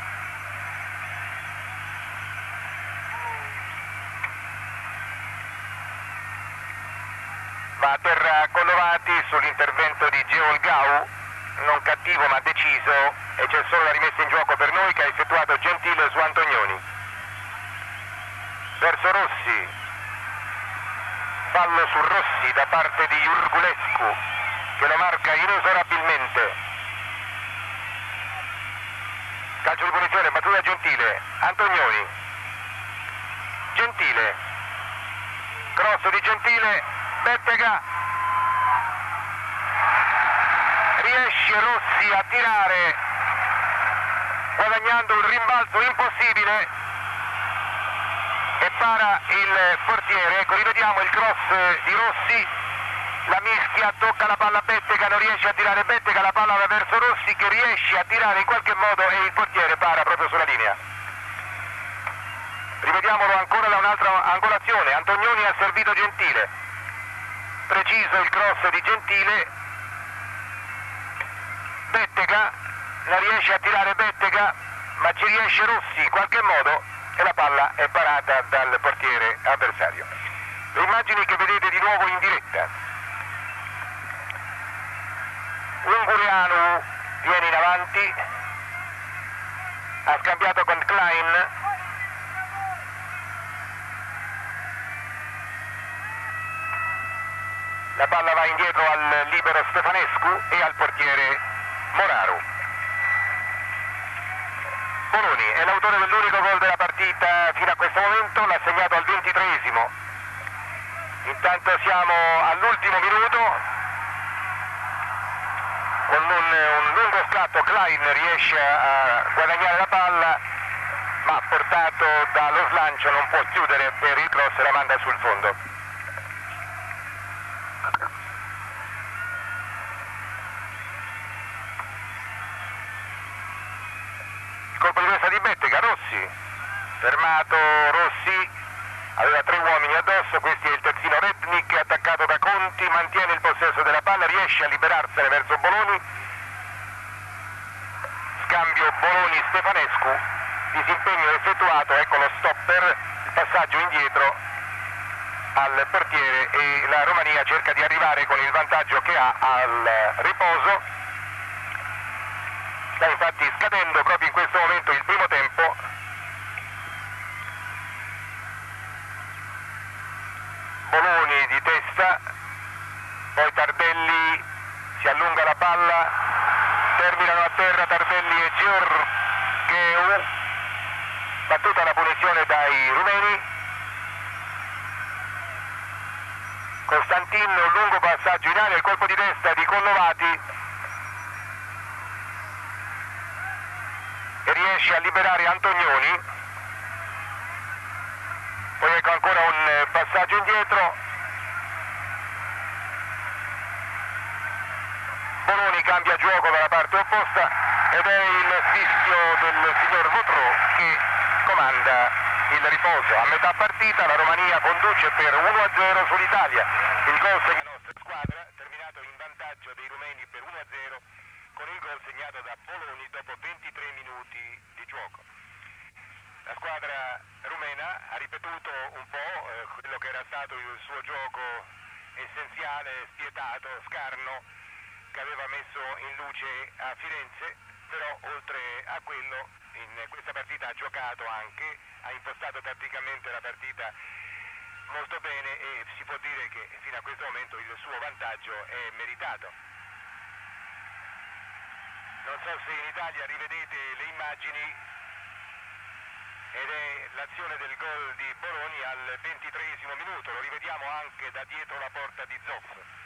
Speaker 1: Va a terra Collovati sull'intervento di Geolgau, non cattivo ma deciso, e c'è solo la rimessa in gioco per noi che ha effettuato Gentile su Antonioni. Verso Rossi, fallo su Rossi da parte di Iurgulescu che lo marca inesorabilmente. Calcio di punizione, battuta Gentile, Antonioni, Gentile, cross di Gentile, Bettega, riesce Rossi a tirare guadagnando un rimbalzo impossibile e para il portiere. Ecco, rivediamo il cross di Rossi, la mischia, tocca la palla a Bettega, non riesce a tirare Bettega, la palla va verso Rossi che riesce a tirare in qualche modo e il portiere para proprio sulla linea. Rivediamolo ancora da un'altra angolazione, Antonioni ha servito Gentile, preciso il cross di Gentile, Bettega, non riesce a tirare Bettega ma ci riesce Rossi in qualche modo e la palla è parata dal portiere avversario. Le immagini che vedete di nuovo in diretta. Ungurianu viene in avanti, ha scambiato con Klein, la palla va indietro al libero Stefanescu e al portiere Moraru. Poloni è l'autore dell'unico gol della partita fino a questo momento, l'ha segnato al ventitreesimo. Intanto siamo all'ultimo minuto. Con un, un lungo scatto Klein riesce a guadagnare la palla, ma portato dallo slancio non può chiudere per il cross e la manda sul fondo. Colpo di testa di Bettega, Rossi, fermato Rossi, aveva tre uomini addosso, questi è il terzino Rednik, attaccato da Conti, mantiene il possesso della palla, riesce a liberarsene verso Boloni, scambio Boloni-Stefanescu, disimpegno effettuato, ecco lo stopper, il passaggio indietro al portiere e la Romania cerca di arrivare con il vantaggio che ha al riposo. Sta infatti scadendo proprio in questo momento il primo tempo. Boloni di testa, poi Tardelli si allunga la palla, terminano a terra Tardelli e Georgiou, battuta la punizione dai rumeni. Costantino, un lungo passaggio in aria, il colpo di testa di Collovati e riesce a liberare Antonioni. Poi ecco ancora un passaggio indietro. Boloni cambia gioco dalla parte opposta ed è il fischio del signor Vautreau che comanda il riposo. A metà partita la Romania conduce per uno a zero sull'Italia. Il gol segnato dalla nostra squadra, terminato in vantaggio dei rumeni per uno a zero con il gol segnato da Boloni dopo ventitré minuti di gioco. La squadra rumena ha ripetuto un po' eh, quello che era stato il suo gioco essenziale, spietato, scarno, che aveva messo in luce a Firenze, però oltre a quello in questa partita ha giocato anche, ha impostato tatticamente la partita molto bene e si può dire che fino a questo momento il suo vantaggio è meritato. Non so se in Italia rivedete le immagini, ed è l'azione del gol di Boloni al ventitreesimo minuto, lo rivediamo anche da dietro la porta di Zoff.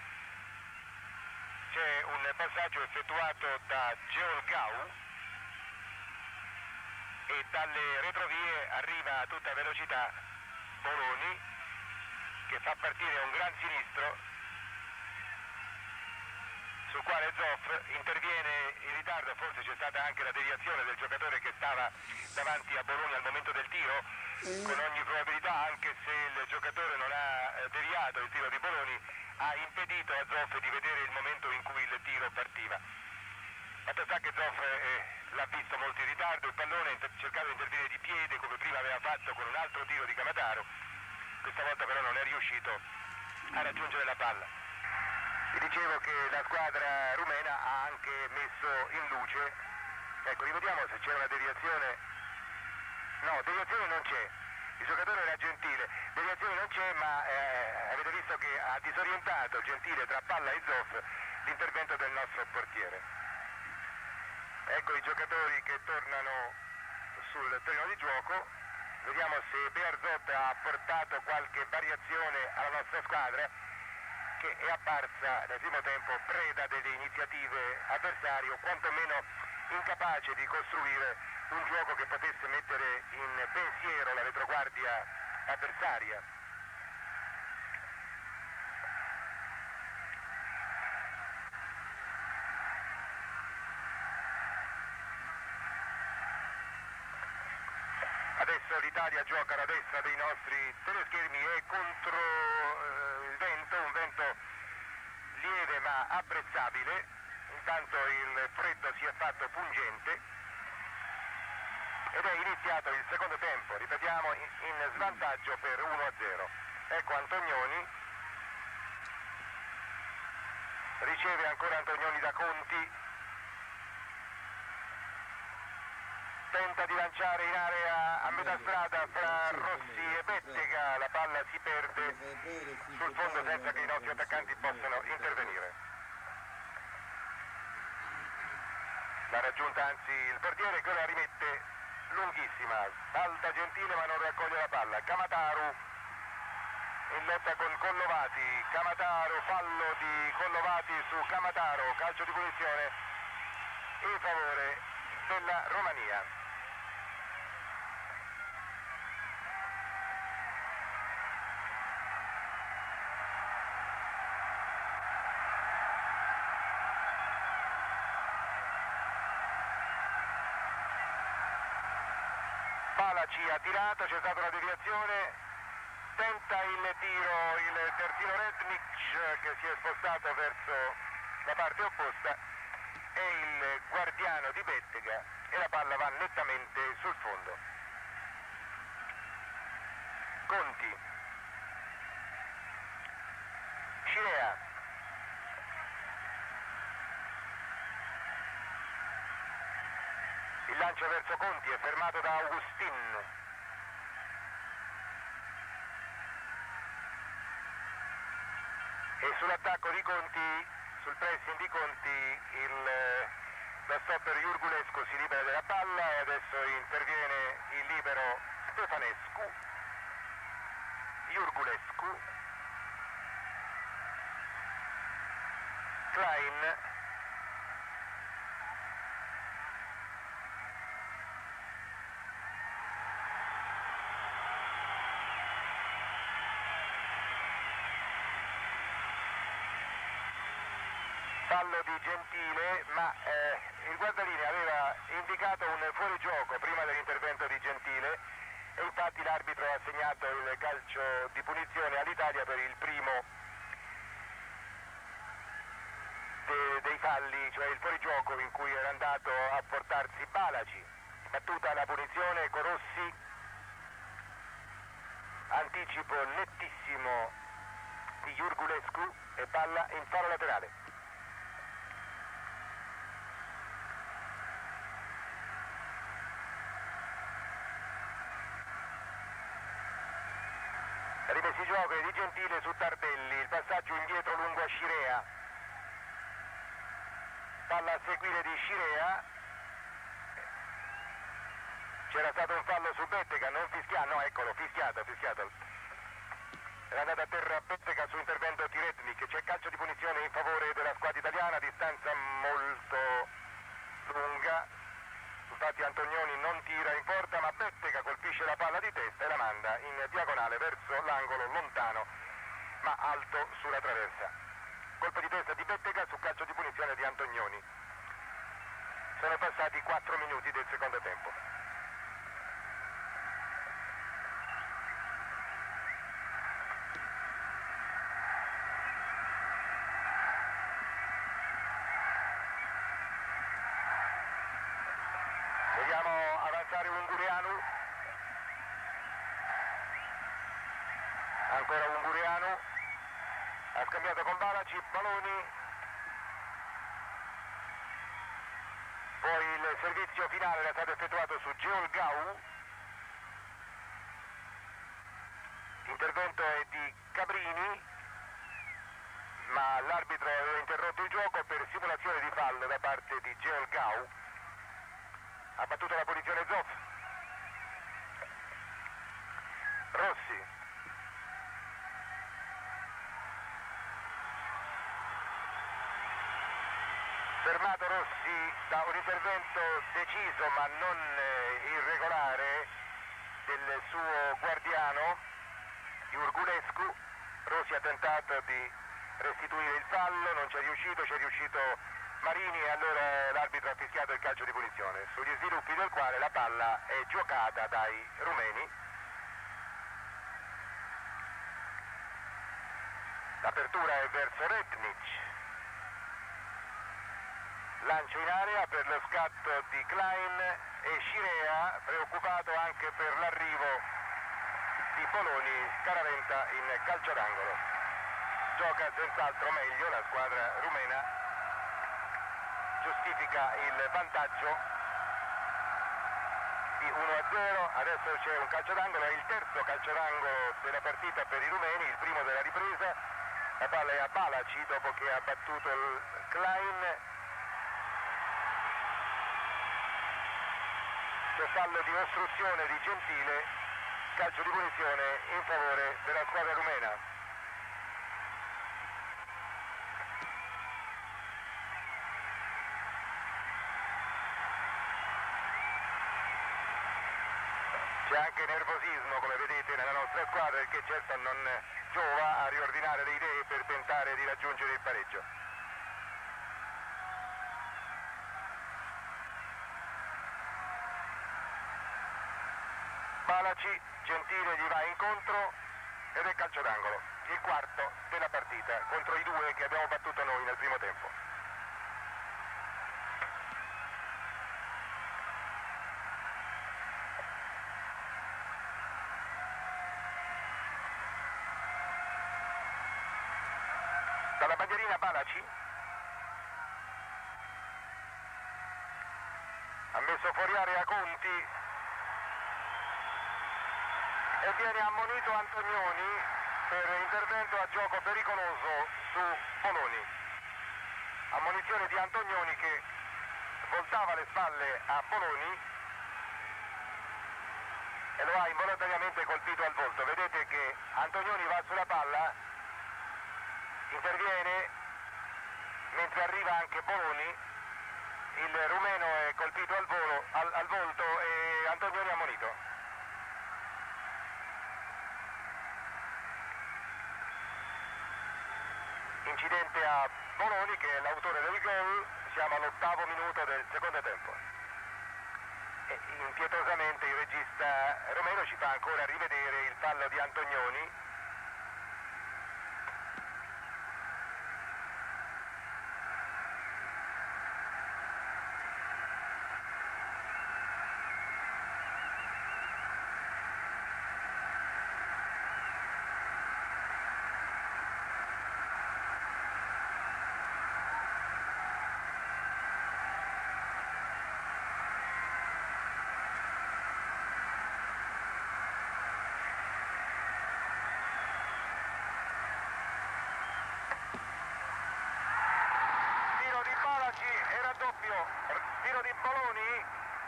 Speaker 1: C'è un passaggio effettuato da Georgiou e dalle retrovie arriva a tutta velocità Boloni che fa partire un gran sinistro sul quale Zoff interviene in ritardo. Forse c'è stata anche la deviazione del giocatore che stava davanti a Boloni al momento del tiro, con ogni probabilità, anche se il giocatore non ha deviato il tiro di Boloni, ha impedito a Zoff di vedere il momento in cui il tiro partiva. Fatto sta che Zoff eh, l'ha visto molto in ritardo, il pallone ha cercato di intervenire di piede come prima aveva fatto con un altro tiro di Camataro, questa volta però non è riuscito a raggiungere la palla. Vi dicevo che la squadra rumena ha anche messo in luce, ecco, rivediamo se c'è una deviazione. No, deviazione non c'è, il giocatore era Gentile, deviazione non c'è, ma eh, avete visto che ha disorientato Gentile tra palla e Zoff l'intervento del nostro portiere. Ecco i giocatori che tornano sul terreno di gioco, vediamo se Bearzot ha apportato qualche variazione alla nostra squadra, che è apparsa nel primo tempo preda delle iniziative avversarie o quantomeno incapace di costruire un gioco che potesse mettere in pensiero la retroguardia avversaria. Adesso l'Italia gioca alla destra dei nostri teleschermi e contro eh, il vento, un vento lieve ma apprezzabile. Intanto il freddo si è fatto pungente ed è iniziato il secondo tempo, ripetiamo, in, in svantaggio per uno a zero. Ecco Antonioni, riceve ancora Antonioni da Conti, tenta di lanciare in area a metà strada fra Rossi e Bettega, la palla si perde sul fondo senza che i nostri attaccanti possano intervenire. L'ha raggiunta anzi il portiere che la rimette lunghissima, salta Gentile ma non raccoglie la palla. Camataro in lotta con Collovati, Camataro, fallo di Collovati su Camataro, calcio di punizione in favore della Romania. Palaci ha tirato, c'è stata una deviazione, tenta il tiro il terzino Rednic che si è spostato verso la parte opposta, è il guardiano di Bettega e la palla va nettamente sul fondo. Conti, Scirea, lancio verso Conti è fermato da Augustin. E sull'attacco di Conti, sul pressing di Conti, il, lo stopper Iurgulescu si libera della palla e adesso interviene il libero Stefanescu. Iurgulescu, Klein, fallo di Gentile, ma eh, il guardalinea aveva indicato un fuorigioco prima dell'intervento di Gentile e infatti l'arbitro ha assegnato il calcio di punizione all'Italia per il primo de, dei falli, cioè il fuorigioco in cui era andato a portarsi Balaci. Battuta la punizione con Rossi, anticipo nettissimo di Iurgulescu e palla in fallo laterale. Rimessi gioco di Gentile su Tardelli, il passaggio indietro lungo a Scirea, palla a seguire di Scirea, c'era stato un fallo su Bettega, non fischiato, no eccolo, fischiato, fischiato, era andato a terra Bettega su intervento di Rednik, c'è calcio di punizione in favore della squadra italiana, distanza molto lunga. Infatti Antonioni non tira in porta, ma Bettega colpisce la palla di testa e la manda in diagonale verso l'angolo lontano, ma alto sulla traversa. Colpo di testa di Bettega su calcio di punizione di Antonioni. Sono passati quattro minuti del secondo tempo. Vediamo avanzare Ungureanu, ancora Ungureanu, ha scambiato con Balaci, Baloni, poi il servizio finale era stato effettuato su Geolgau, l'intervento è di Cabrini, ma l'arbitro aveva interrotto il gioco per simulazione di fallo da parte di Geolgau. Ha battuto la punizione Zoff. Rossi. Fermato Rossi da un intervento deciso ma non eh, irregolare del suo guardiano Iurgulescu. Rossi ha tentato di restituire il fallo, non ci è riuscito, ci è riuscito Marini e allora l'arbitro ha fischiato il calcio di punizione, sugli sviluppi del quale la palla è giocata dai rumeni. L'apertura è verso Rednic. Lancio in area per lo scatto di Klein e Scirea, preoccupato anche per l'arrivo di Poloni, scaraventa in calcio d'angolo. Gioca senz'altro meglio la squadra rumena, giustifica il vantaggio di uno a zero, adesso c'è un calcio d'angolo, è il terzo calcio d'angolo della partita per i rumeni, il primo della ripresa, la palla è a Balaci dopo che ha battuto il Klein, c'è fallo di ostruzione di Gentile, calcio di punizione in favore della squadra rumena. C'è anche nervosismo, come vedete, nella nostra squadra, il che certo non giova a riordinare le idee per tentare di raggiungere il pareggio. Balaci, Gentile gli va incontro ed è calcio d'angolo, il quarto della partita contro i due che abbiamo battuto noi nel primo tempo. Dalla bandierina Balaci, a messo fuori area Conti e viene ammonito Antonioni per intervento a gioco pericoloso su Poloni. Ammonizione di Antonioni che voltava le spalle a Poloni e lo ha involontariamente colpito al volto. Vedete che Antonioni va sulla palla, interviene, mentre arriva anche Poloni, il rumeno è colpito al, volo, al, al volto e Antonioni è ammonito. Incidente a Poloni, che è l'autore del gol. Siamo all'ottavo minuto del secondo tempo e impietosamente il regista Romero ci fa ancora rivedere il fallo di Antonioni. Tiro di Poloni,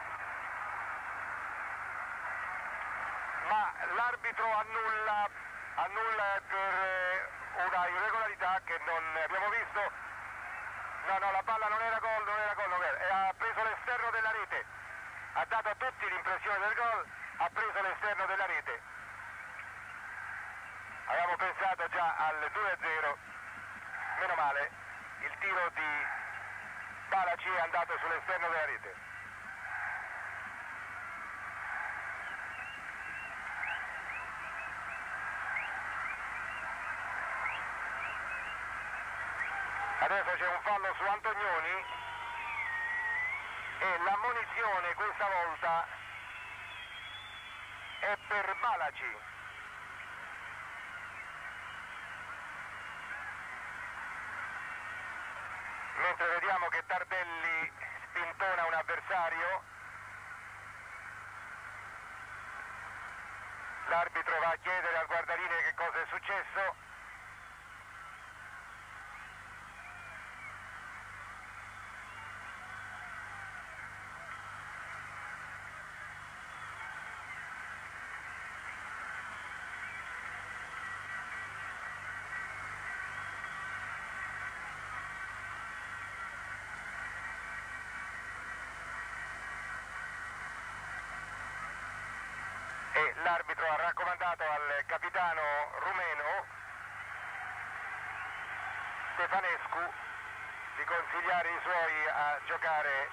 Speaker 1: ma l'arbitro annulla, annulla per una irregolarità che non abbiamo visto. No, no, la palla non era gol, non era gol, non era. Ha preso l'esterno della rete, ha dato a tutti l'impressione del gol, ha preso l'esterno della rete. Avevamo pensato già al due a zero, meno male, il tiro di Balaci è andato sull'esterno della rete. Adesso c'è un fallo su Antonioni e l'ammonizione questa volta è per Balaci. Mentre vediamo che Tardelli spintona un avversario, l'arbitro va a chiedere al guardalinee che cosa è successo. L'arbitro ha raccomandato al capitano rumeno Stefanescu di consigliare i suoi a giocare,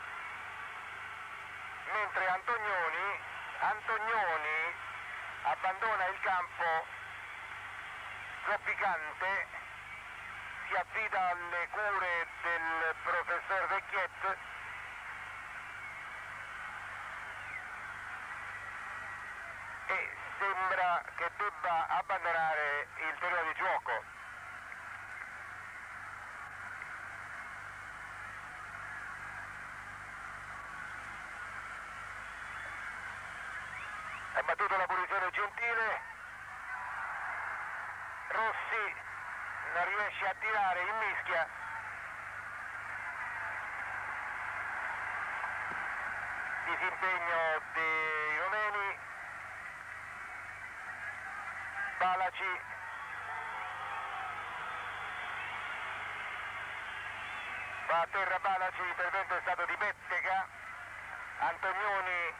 Speaker 1: mentre Antonioni, Antonioni abbandona il campo zoppicante, si affida alle cure del professor Vecchiet e sembra che debba abbandonare il terreno di gioco. Ha battuto la punizione Gentile, Rossi non riesce a tirare, in mischia. Disimpegno dei romeni. Balaci va a terra, Balaci, l'intervento è stato di Bettega. Antonioni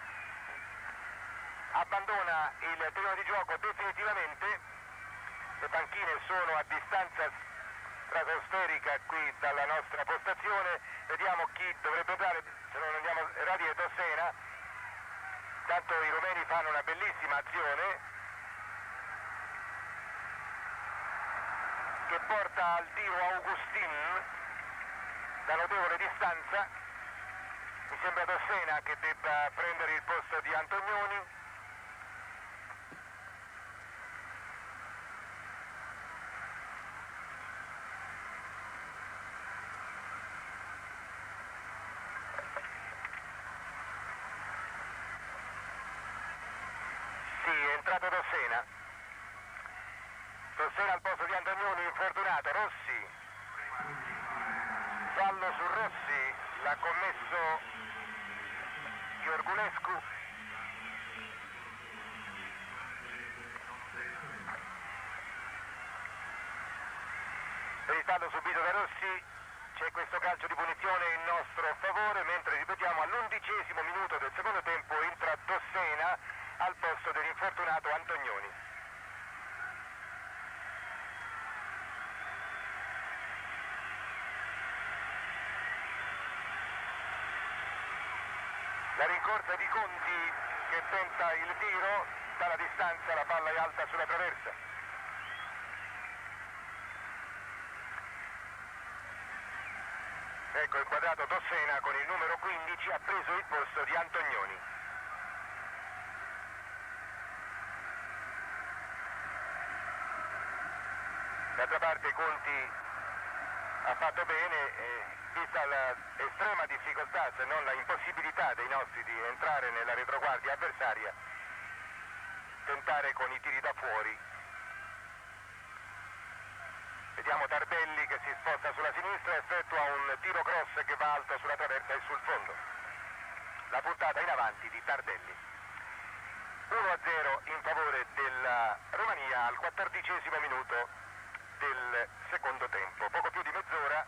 Speaker 1: abbandona il terreno di gioco definitivamente, le panchine sono a distanza stratosferica qui dalla nostra postazione, vediamo chi dovrebbe entrare, se non andiamo Radi e Tossena. Tanto i romeni fanno una bellissima azione che porta al tiro Augustin da notevole distanza. Mi sembra Tossena che debba prendere il posto di Antonioni. Sì, è entrato Dossena. Dossena al posto di Antonioni, infortunato. Rossi. Fallo su Rossi, l'ha commesso Iorgulescu. Per il fallo subito da Rossi c'è questo calcio di punizione in nostro favore, mentre ripetiamo all'undicesimo minuto del secondo tempo entra Dossena al posto dell'infortunato Antonioni. La rincorsa di Conti che tenta il tiro, dalla distanza la palla è alta sulla traversa. Ecco inquadrato Dossena con il numero quindici, ha preso il posto di Antonioni. D'altra parte Conti ha fatto bene, eh, vista l'estrema difficoltà, se non la impossibilità dei nostri di entrare nella retroguardia avversaria, tentare con i tiri da fuori. Vediamo Tardelli che si sposta sulla sinistra, effettua un tiro cross che va alto sulla traversa e sul fondo. La puntata in avanti di Tardelli. uno a zero in favore della Romania al quattordicesimo minuto del secondo tempo. Poco più di mezz'ora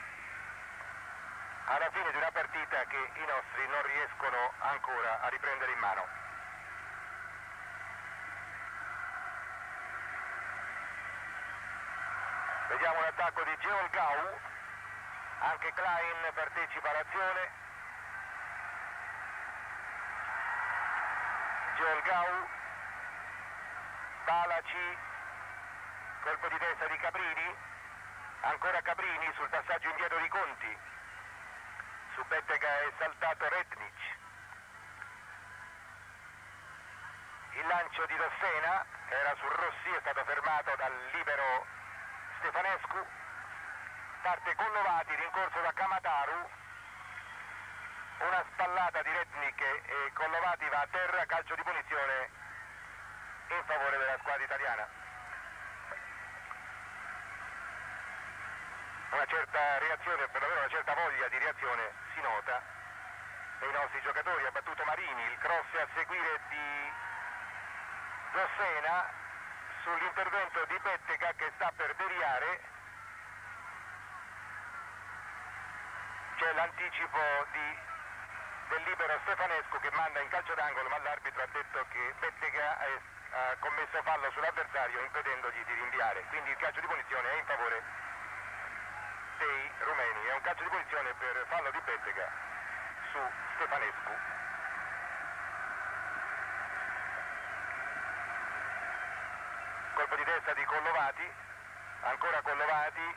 Speaker 1: alla fine di una partita che i nostri non riescono ancora a riprendere in mano. Vediamo un attacco di Geolgau, anche Klein partecipa all'azione. Geolgau, Balaci, colpo di testa di Cabrini, ancora Cabrini sul passaggio indietro di Conti. Su Bettega è saltato Retnic. Il lancio di Dossena, che era su Rossi, è stato fermato dal libero Stefanescu. Parte Collovati, rincorso da Camataru. Una spallata di Retnic e Collovati va a terra, calcio di punizione in favore della squadra italiana. Una certa reazione, perlomeno una certa voglia di reazione si nota nei nostri giocatori. Ha battuto Marini, il cross a seguire di Dossena sull'intervento di Bettega che sta per deviare. C'è l'anticipo di, del libero Stefanescu che manda in calcio d'angolo, ma l'arbitro ha detto che Bettega è, ha commesso fallo sull'avversario impedendogli di rinviare, quindi il calcio di punizione è in favore dei rumeni. È un calcio di punizione per fallo di Bettega su Stefanescu. Colpo di testa di Collovati, ancora Collovati,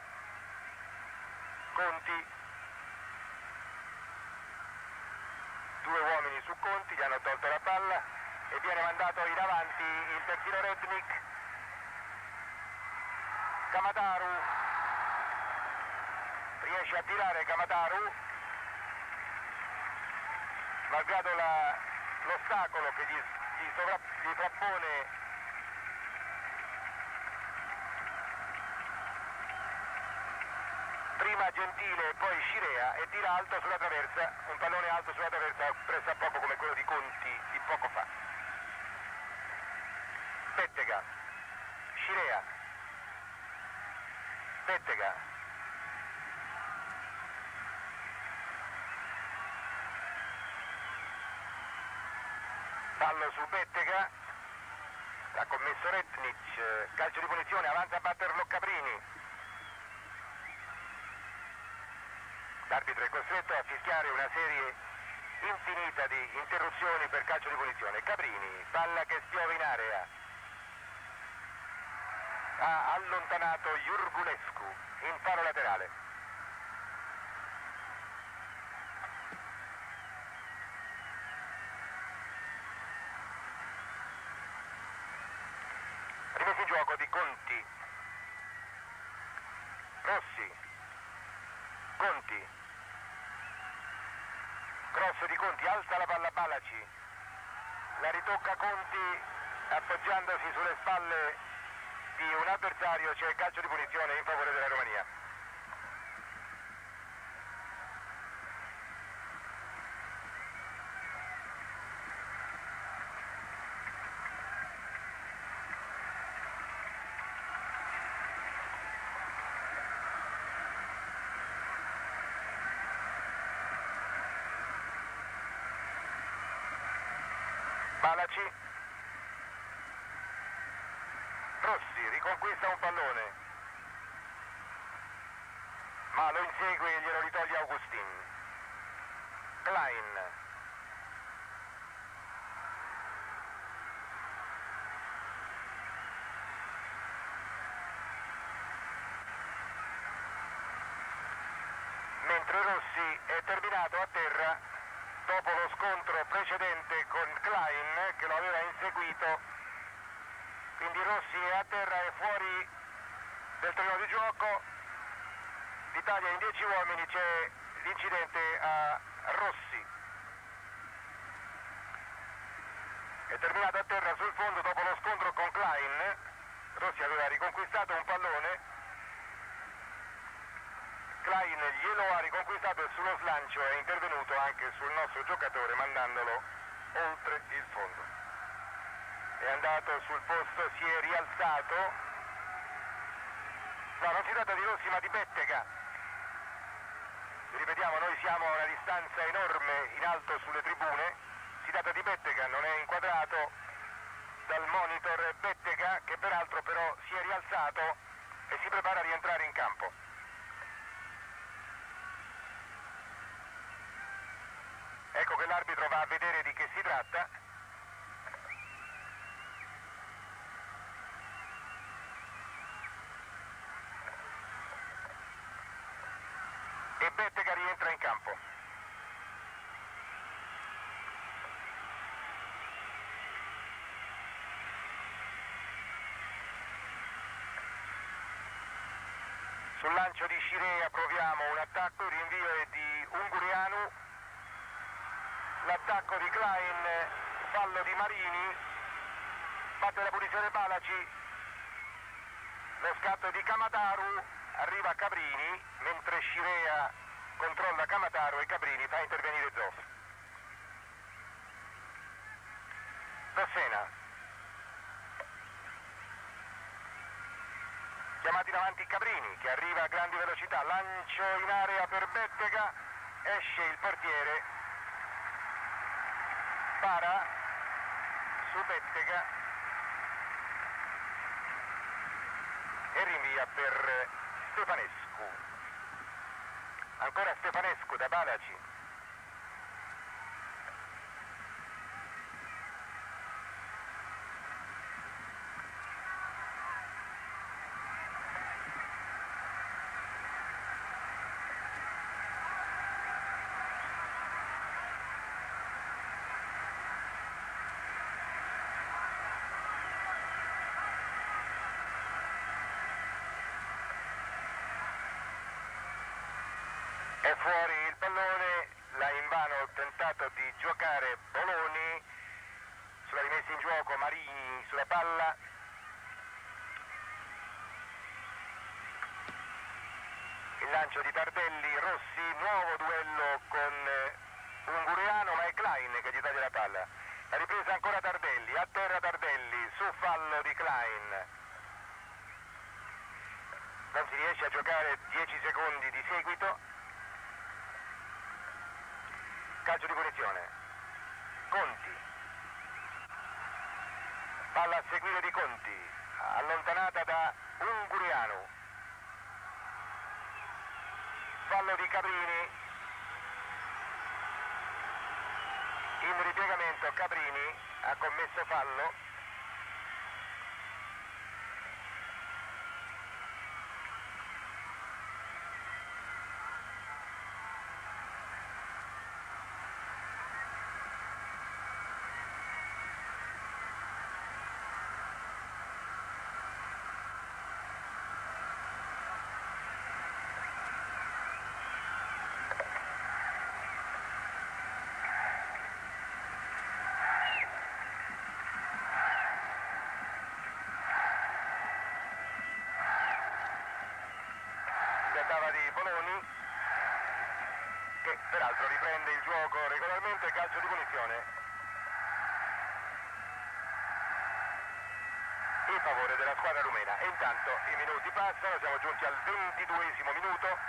Speaker 1: Conti, due uomini su Conti, gli hanno tolto la palla e viene mandato in avanti il terzino Retnic. Camataru riesce a tirare, Camataru, malgrado la, l'ostacolo che gli, gli, sovra, gli frappone prima Gentile e poi Scirea, e tira alto sulla traversa, un pallone alto sulla traversa presso a poco come quello di Conti di poco fa. Bettega, Scirea, Bettega, fallo su Bettega, ha commesso Retnic, calcio di punizione, avanza a batterlo Cabrini. L'arbitro è costretto a fischiare una serie infinita di interruzioni per calcio di punizione. Cabrini, palla che spiova in area, ha allontanato Iorgulescu in palo laterale. Rimesso in gioco di Conti, Rossi, Conti, cross di Conti, alza la palla Balaci, la ritocca Conti, appoggiandosi sulle spalle di un avversario, c'è calcio di punizione in favore della Romania. Balaci, Rossi riconquista un pallone, ma lo insegue e glielo ritoglie Augustin. Klein, mentre Rossi è terminato a terra dopo lo scontro precedente con Klein che lo aveva inseguito, quindi Rossi è a terra e fuori del terreno di gioco. L'Italia in dieci uomini, c'è l'incidente a Rossi, è terminato a terra sul fondo dopo lo scontro con Klein. Rossi aveva riconquistato un pallone, Klein glielo ha riconquistato e sullo slancio è intervenuto anche sul nostro giocatore mandandolo oltre il fondo. È andato sul posto, si è rialzato. No, non si tratta di Rossi ma di Bettega. Ripetiamo, noi siamo a una distanza enorme in alto sulle tribune. Si tratta di Bettega, non è inquadrato dal monitor. Bettega che peraltro però si è rialzato e si prepara a rientrare in campo. Ecco che l'arbitro va a vedere di che si tratta. E Bettega rientra in campo. Sul lancio di Scirea proviamo un attacco, il rinvio è di Ungureanu. L'attacco di Klein, fallo di Marini, batte la punizione Balaci, lo scatto di Camataru, arriva Cabrini, mentre Scirea controlla Camataru e Cabrini fa intervenire Zoff. Dossena, chiamati in avanti Cabrini che arriva a grandi velocità, lancio in area per Bettega, esce il portiere, para su Bettega e rinvia per Stefanescu. Ancora Stefanescu da Balaci. È fuori il pallone, l'ha invano tentato di giocare Boloni, sulla rimessa in gioco Marini sulla palla. Il lancio di Tardelli, Rossi, nuovo duello con Ungureanu, ma è Klein che gli taglia la palla. La ripresa ancora Tardelli, a terra Tardelli, su fallo di Klein. Non si riesce a giocare dieci secondi di seguito. Calcio di punizione. Conti. Palla a seguire di Conti, allontanata da Ungureanu. Fallo di Cabrini. In ripiegamento Cabrini ha commesso fallo. trattava di Bologna, che peraltro riprende il gioco regolarmente. Calcio di punizione in favore della squadra rumena. E intanto i minuti passano, siamo giunti al ventiduesimo minuto.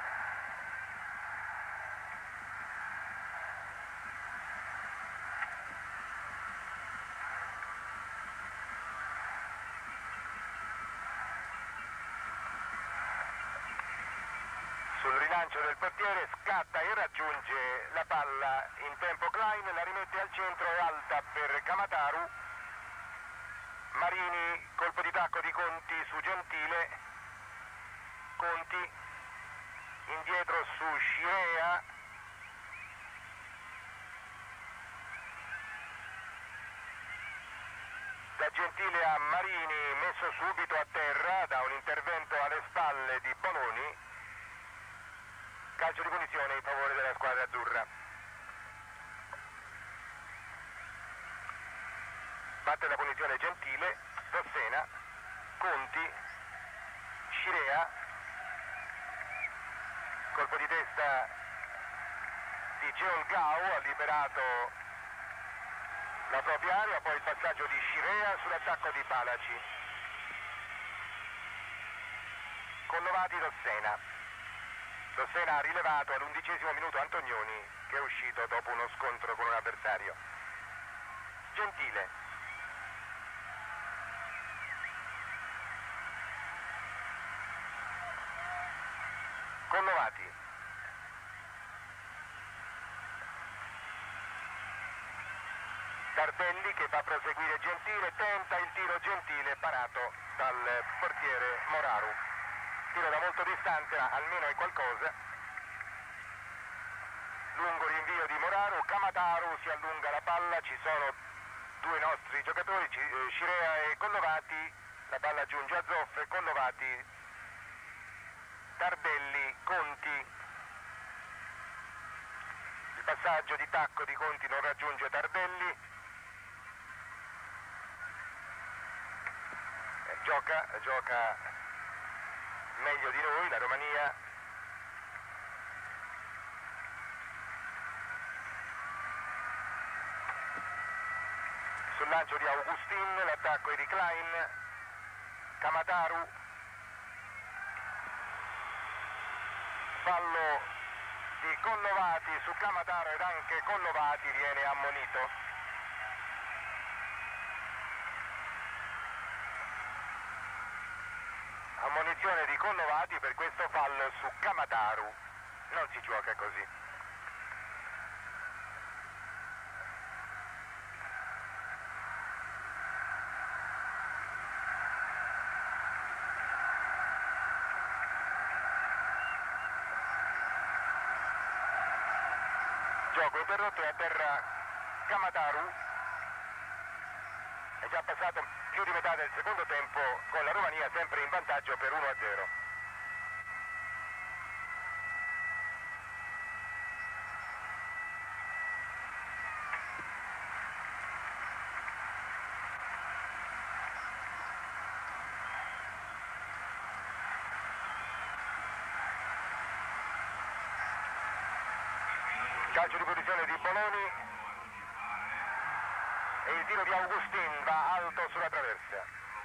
Speaker 1: Sul rilancio del portiere scatta e raggiunge la palla in tempo Klein, la rimette al centro, è alta per Kamataru. Marini, colpo di tacco di Conti su Gentile. Conti indietro su Scirea. Da Gentile a Marini, messo subito a terra da un intervento alle spalle di Bologna. Calcio di punizione in favore della squadra azzurra. Batte la punizione Gentile, Dossena, Conti, Scirea, colpo di testa di Geolgau, ha liberato la propria area, poi il passaggio di Scirea sull'attacco di Balaci. Collovati, Dossena. Dossena ha rilevato all'undicesimo minuto Antonioni, che è uscito dopo uno scontro con un avversario. Gentile. Collovati. Tardelli che fa proseguire Gentile, tenta il tiro Gentile, parato dal portiere Moraru. Tiro da molto distante, ma almeno è qualcosa. Lungo rinvio di Moraru, Kamataru si allunga la palla, ci sono due nostri giocatori, Scirea e Collovati, la palla giunge a Zoffe, Collovati, Tardelli, Conti. Il passaggio di tacco di Conti non raggiunge Tardelli. Eh, gioca, gioca meglio di noi la Romania. Sul lancio di Augustin, l'attacco è di Klein. Kamataru, fallo di Collovati su Kamataru ed anche Collovati viene ammonito. Ammonizione di Collovati per questo fallo su Kamataru. Non si gioca così. Gioco interrotto e a terra Kamataru. È già passato più di metà del secondo tempo con la Romania sempre in vantaggio per uno a zero. Calcio di posizione di Bologna e il tiro di Augustin va alto sulla traversa.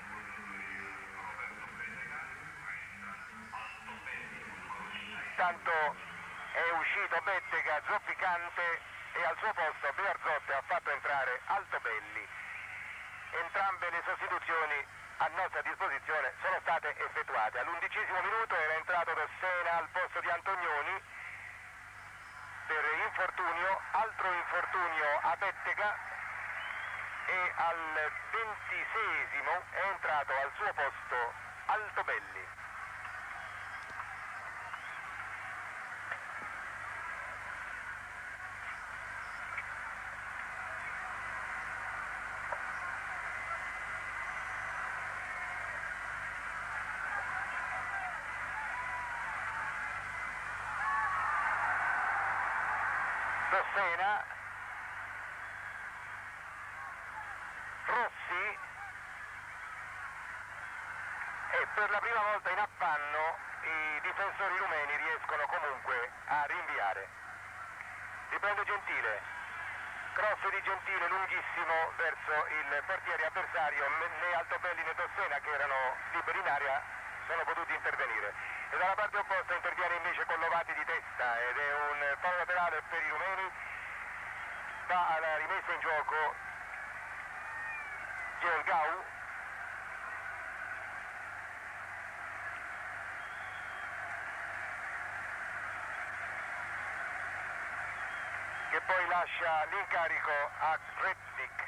Speaker 1: Tanto è uscito Bettega zoppicante e al suo posto Bearzotte ha fatto entrare Altobelli. Entrambe le sostituzioni a nostra disposizione sono state effettuate. All'undicesimo minuto era entrato Dossena al posto di Antonioni per infortunio, altro infortunio a Bettega, e al ventiseiesimo è entrato al suo posto Altobelli. Dossena, Rossi, e per la prima volta in affanno i difensori rumeni riescono comunque a rinviare. Riprende Gentile, cross di Gentile lunghissimo verso il portiere avversario, né Altobelli né Dossena, che erano liberi in area, sono potuti intervenire. E dalla parte opposta interviene invece Collovati di testa ed è un fallo laterale per i rumeni. Va alla rimessa in gioco Georgau, che poi lascia l'incarico a Kretnik.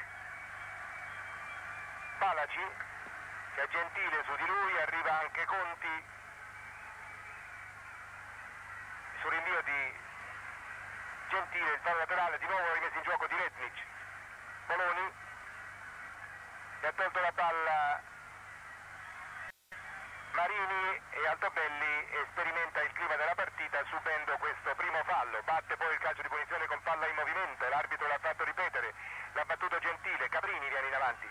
Speaker 1: Palaci, che è Gentile su di lui, arriva anche Conti su rinvio di Gentile, il fallo laterale, di nuovo rimesso in gioco di Retnic. Boloni, che ha tolto la palla Marini, e Altobelli sperimenta il clima della partita subendo questo primo fallo. Batte poi il calcio di punizione con palla in movimento, l'arbitro l'ha fatto ripetere, l'ha battuto Gentile. Caprini viene in avanti.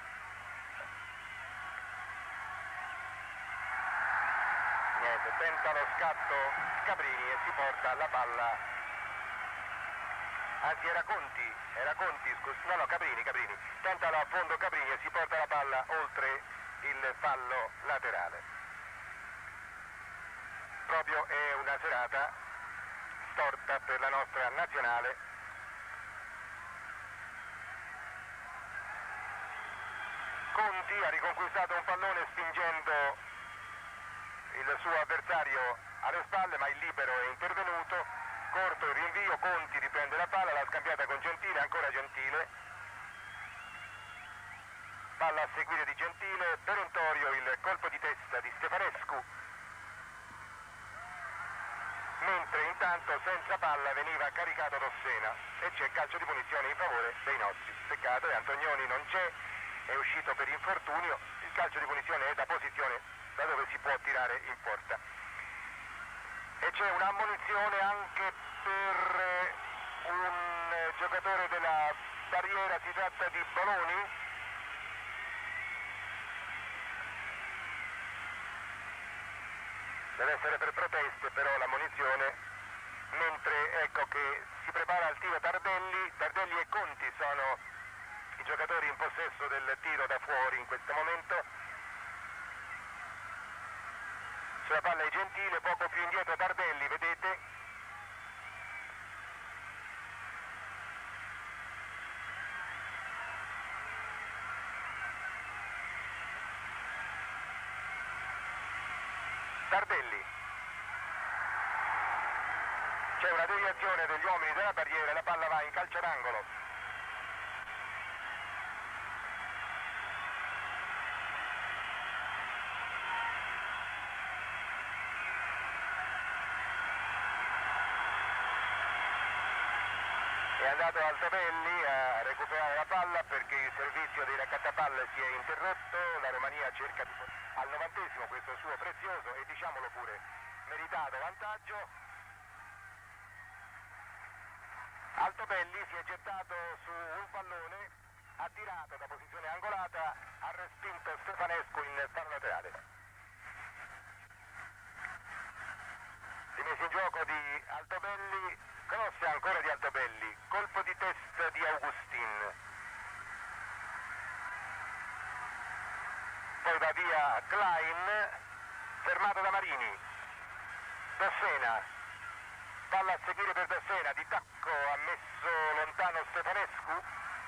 Speaker 1: Niente, tenta lo scatto Caprini e si porta la palla, anzi era Conti, era Conti, scusa, no no Caprini, Caprini, tenta a fondo Caprini e si porta la palla oltre il fallo laterale. Proprio è una serata storta per la nostra nazionale. Conti ha riconquistato un pallone spingendo il suo avversario alle spalle, ma il libero è intervenuto. Corto il rinvio, Conti riprende la palla, l'ha scambiata con Gentile, ancora Gentile. Palla a seguire di Gentile, perentorio il colpo di testa di Stefanescu. Mentre intanto senza palla veniva caricato Dossena e c'è calcio di punizione in favore dei nostri. Peccato, e Antonioni non c'è, è uscito per infortunio. Il calcio di punizione è da posizione da dove si può tirare in porta. E c'è un'ammonizione anche per un giocatore della barriera, si tratta di Boloni. Deve essere per proteste però l'ammonizione, mentre ecco che si prepara al tiro Tardelli. Tardelli e Conti sono i giocatori in possesso del tiro da fuori in questo momento. Sulla palla è Gentile, poco più indietro Tardelli, vedete? Tardelli. C'è una deviazione degli uomini della barriera e la palla va in calcio d'angolo. È andato Altobelli a recuperare la palla perché il servizio dei raccattapalle si è interrotto. La Romania cerca di, al novantesimo questo suo prezioso e diciamolo pure meritato vantaggio. Altobelli si è gettato su un pallone, ha tirato da posizione angolata, ha respinto Stefanescu in fallo laterale. Rimessa in gioco di Altobelli, cross ancora di Altobelli, colpo di testa di Augustin. Poi va via Klein, fermato da Marini. Dossena, palla a seguire per Dossena, di tacco ha messo lontano Stefanescu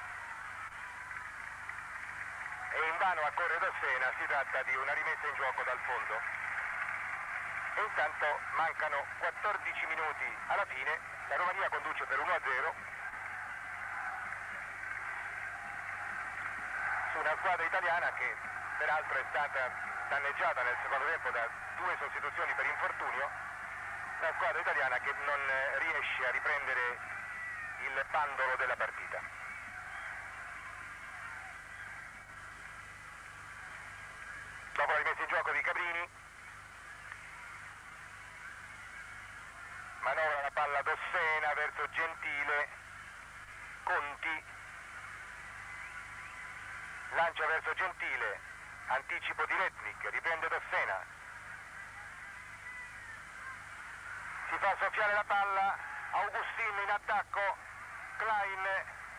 Speaker 1: e invano accorre Dossena, si tratta di una rimessa in gioco dal fondo. E intanto mancano quattordici minuti alla fine, la Romania conduce per uno a zero su una squadra italiana che peraltro è stata danneggiata nel secondo tempo da due sostituzioni per infortunio, una squadra italiana che non riesce a riprendere il bandolo della partita. Dopo la rimessa in gioco di Caprini, manovra la palla Dossena verso Gentile, Conti, lancia verso Gentile, anticipo di Retnik, riprende Dossena, si fa soffiare la palla, Augustin in attacco, Klein,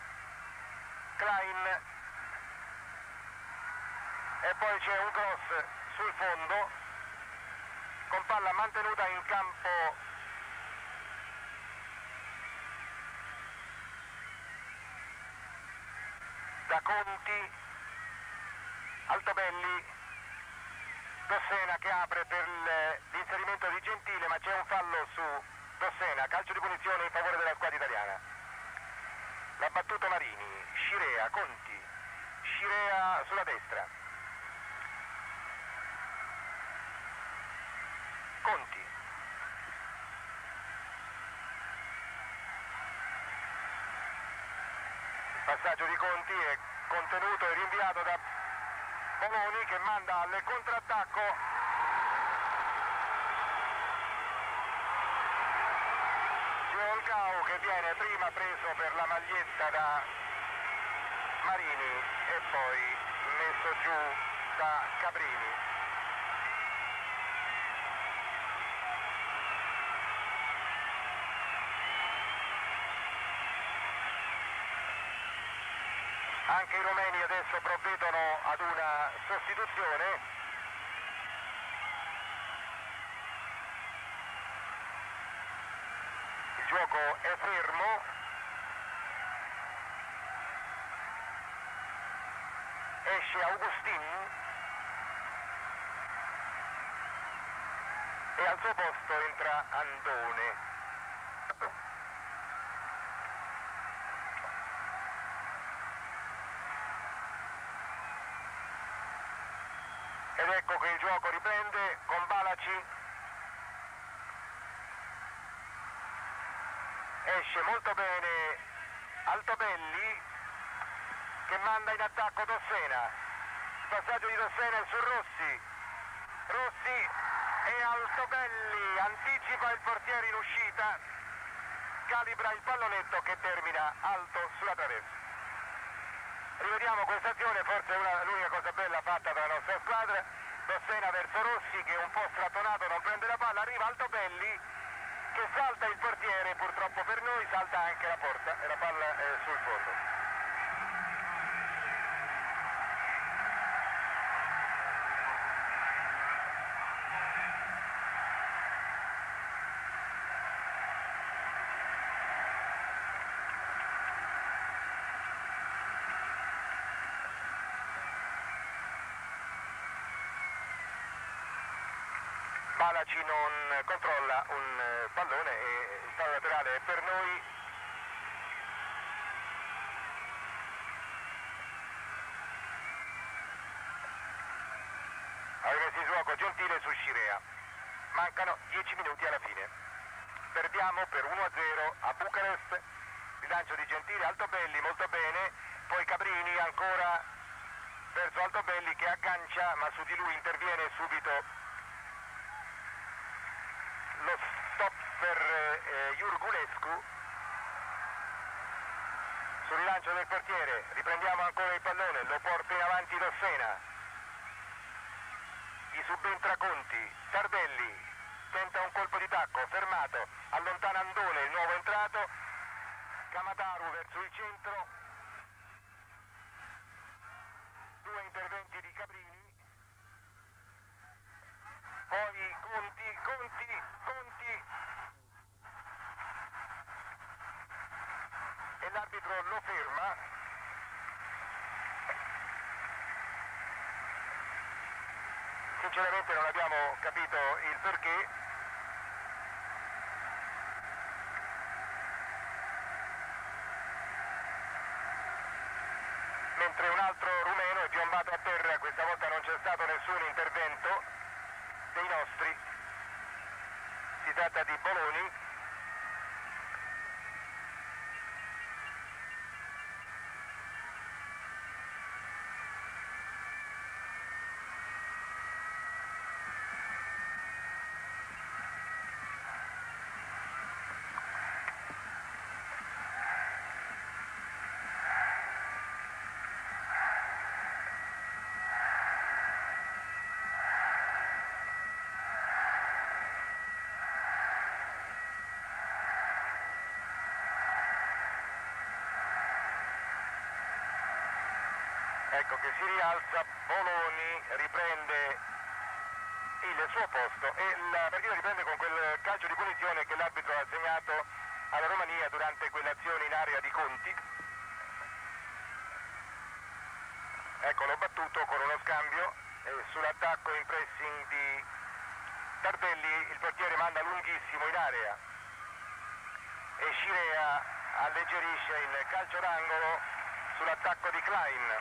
Speaker 1: Klein, e poi c'è un cross sul fondo, con palla mantenuta in campo da Conti, Altobelli, Dossena che apre per l'inserimento di Gentile, ma c'è un fallo su Dossena, calcio di punizione in favore della squadra italiana. L'ha battuto Marini, Scirea, Conti, Scirea sulla destra, Conti, il passaggio di Conti è contenuto e rinviato da Boloni che manda al contrattacco. Giolcao che viene prima preso per la maglietta da Marini e poi messo giù da Cabrini. Anche i rumeni adesso provvedono ad una sostituzione. Il gioco è fermo. Esce Augustin e al suo posto entra Andone. Ed ecco che il gioco riprende con Balaci, esce molto bene Altobelli che manda in attacco Dossena, il passaggio di Dossena su Rossi, Rossi e Altobelli anticipa il portiere in uscita, calibra il pallonetto che termina alto sulla traversa. Rivediamo questa azione, forse è l'unica cosa bella fatta dalla nostra squadra. Dossena verso Rossi che un po' strattonato non prende la palla, arriva Altobelli che salta il portiere, purtroppo per noi salta anche la porta e la palla è sul fondo. Balaci non controlla un pallone e il fallo laterale è per noi. Ha rimesso in gioco Gentile su Scirea. Mancano dieci minuti alla fine. Perdiamo per uno a zero a Bucarest. Il lancio di Gentile, Altobelli molto bene, poi Cabrini ancora verso Altobelli che aggancia, ma su di lui interviene subito lo stop per eh, Iurgulescu sul rilancio del portiere. Riprendiamo ancora il pallone, lo porta in avanti Dossena, gli subentra Conti, Tardelli tenta un colpo di tacco, fermato, allontana Andone, il nuovo entrato, Camataru verso il centro, due interventi di Cabrini, poi Conti, Conti, Conti e l'arbitro lo ferma. Sinceramente non abbiamo capito il perché. Mentre un altro rumeno è piombato a terra, questa volta non c'è stato nessun intervento dei nostri, si tratta di Boloni. Ecco che si rialza, Boloni riprende il suo posto e la partita riprende con quel calcio di punizione che l'arbitro ha assegnato alla Romania durante quell'azione in area di Conti. Eccolo battuto con uno scambio e sull'attacco in pressing di Tardelli il portiere manda lunghissimo in area e Scirea alleggerisce il calcio d'angolo sull'attacco di Klein.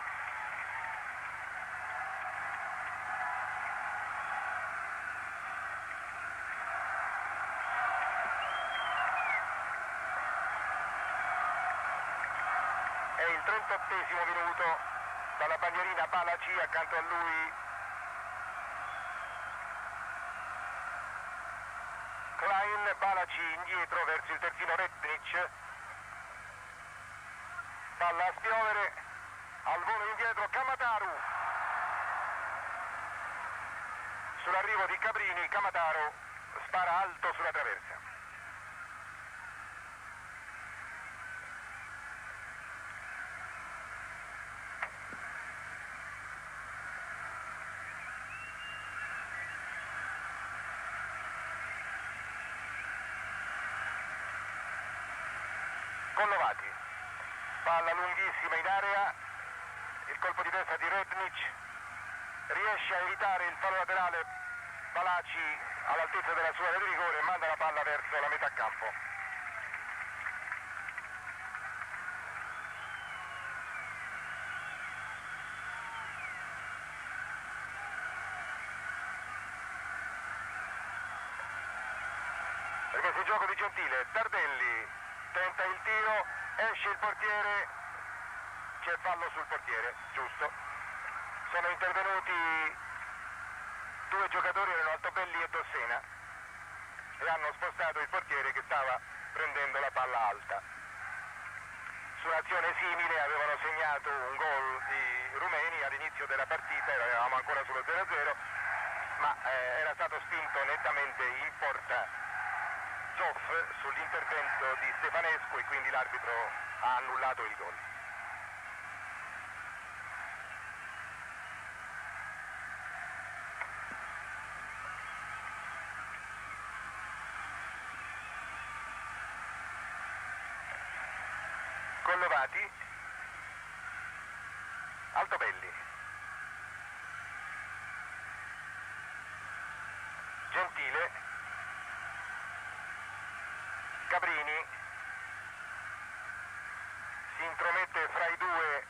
Speaker 1: È il trentottesimo minuto, dalla bandierina Palaci, accanto a lui Klein, Palaci indietro verso il terzino Rednic, palla a spiovere, al volo indietro Camataru, sull'arrivo di Cabrini, Camataru spara alto sulla traversa. Collovati, palla lunghissima in area, il colpo di testa di Rednic, riesce a evitare il fallo laterale Palaci all'altezza della sua area di rigore e manda la palla verso la metà campo. Rimesso in gioco di Gentile, Tardelli tenta il tiro, esce il portiere, c'è fallo sul portiere, giusto. Sono intervenuti due giocatori, erano Altobelli e Dossena, e hanno spostato il portiere che stava prendendo la palla alta. Su un'azione simile avevano segnato un gol i rumeni all'inizio della partita, eravamo ancora sullo zero a zero, ma eh, era stato spinto nettamente in porta Zoff sull'intervento di Stefanescu e quindi l'arbitro ha annullato il gol. Collovati, Altobelli, Gentile, Cabrini, si intromette fra i due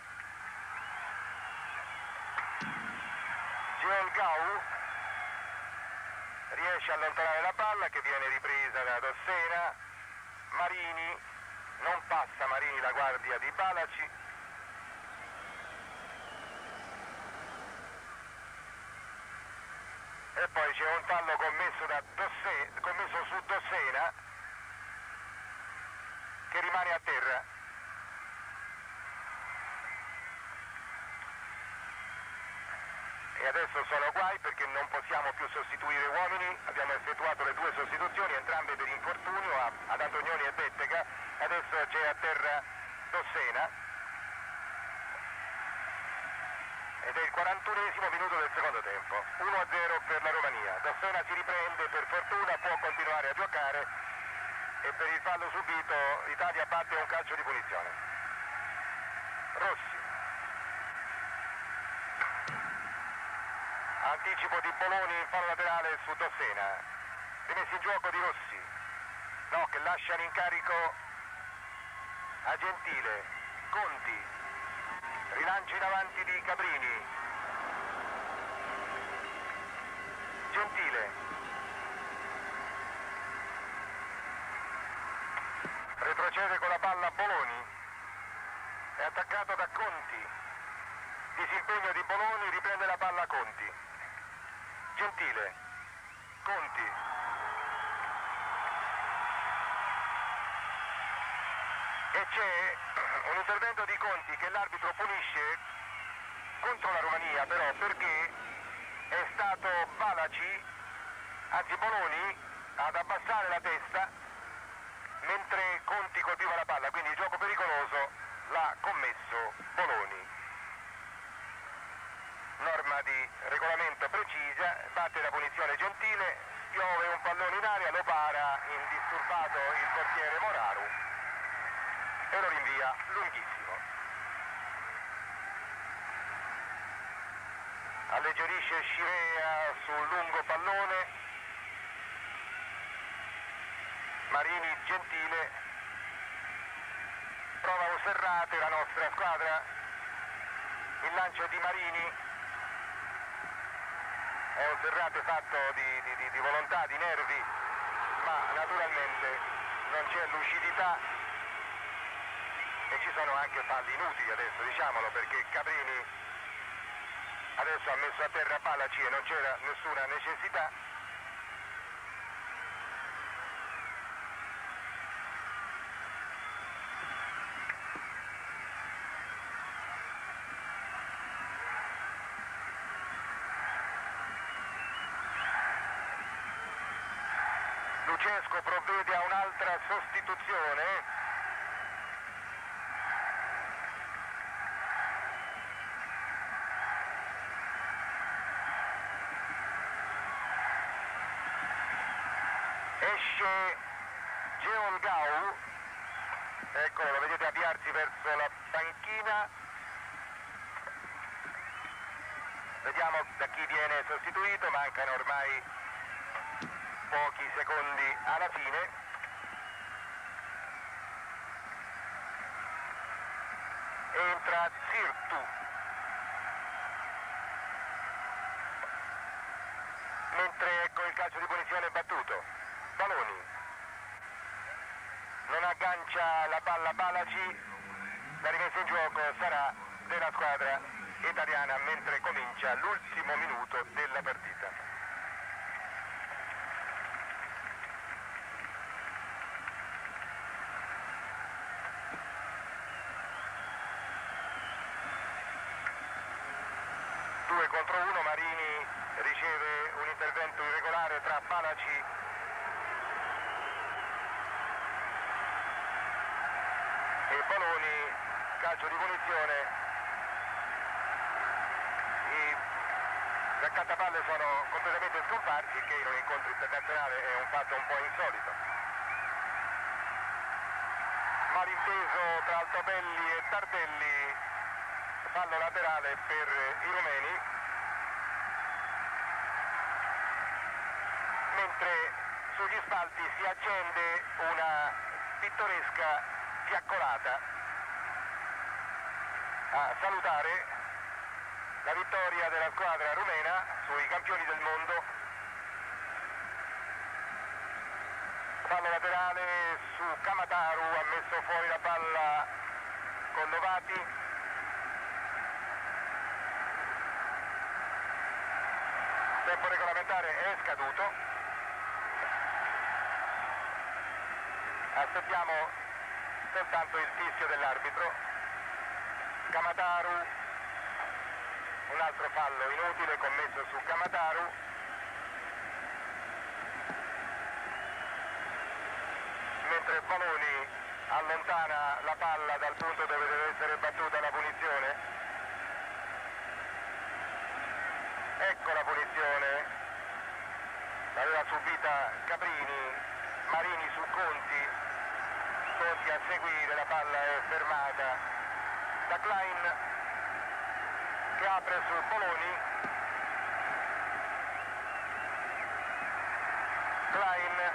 Speaker 1: Geolgau, riesce a allontanare la palla che viene ripresa da Dossena, Marini, non passa Marini la guardia di Palaci, e poi c'è un fallo commesso, da Dosse, commesso su Dossena che rimane a terra. E adesso sono guai perché non possiamo più sostituire uomini, abbiamo effettuato le due sostituzioni, entrambe per infortunio ad Antonioni e Bettega, adesso c'è a terra Dossena ed è il quarantunesimo minuto del secondo tempo, uno a zero per la Romania. Dossena si riprende, per fortuna può continuare a giocare e per il fallo subito l'Italia batte un calcio di punizione. Rossi, anticipo di Boloni in fallo laterale su Dossena, rimessa in gioco di Rossi, no, che lascia l'incarico a Gentile, Conti, rilancio in avanti di Cabrini, Gentile, retrocede con la palla Boloni, è attaccato da Conti, disimpegno di Boloni, riprende la palla Conti, Gentile, Conti, e c'è un intervento di Conti che l'arbitro punisce contro la Romania, però perché è stato Palaci, anzi Boloni, ad abbassare la testa mentre Conti colpiva la palla, quindi il gioco pericoloso l'ha commesso Boloni. norma di regolamento precisa, batte la punizione Gentile, piove un pallone in aria, lo para indisturbato il portiere Moraru e lo rinvia lunghissimo. Alleggerisce Scirea sul lungo pallone, Marini Gentile, prova Osserrate la nostra squadra, il lancio di Marini, è Osserrate fatto di, di, di volontà, di nervi, ma naturalmente non c'è lucidità e ci sono anche falli inutili adesso, diciamolo, perché Caprini adesso ha messo a terra Palaci e non c'era nessuna necessità. Lucesco provvede a un'altra sostituzione. Esce Geolgau, eccolo, lo vedete avviarsi verso la panchina. Vediamo da chi viene sostituito, mancano ormai pochi secondi alla fine. Entra Zirtu, mentre ecco il calcio di punizione battuto. Baloni, non aggancia la palla Palaci, la rimessa in gioco sarà della squadra italiana mentre comincia l'ultimo minuto della partita. Due contro uno, Marini riceve un intervento irregolare tra Palaci e Baloni, calcio di punizione. I raccattapalle sono completamente scomparsi, che in un incontro internazionale è un fatto un po' insolito. Malinteso tra Altobelli e Tardelli, fallo laterale per i rumeni, mentre sugli spalti si accende una pittoresca fiaccolata a salutare la vittoria della squadra rumena sui campioni del mondo. Fallo laterale su Kamataru, ha messo fuori la palla con Novati. Il tempo regolamentare è scaduto. Aspettiamo soltanto il fischio dell'arbitro. Kamataru, un altro fallo inutile commesso su Kamataru. Mentre Baloni allontana la palla dal punto dove deve essere battuta la punizione. Ecco la punizione, l'aveva subita Caprini, Marini su Conti, Conti a seguire, la palla è fermata da Klein che apre su Baloni. Klein,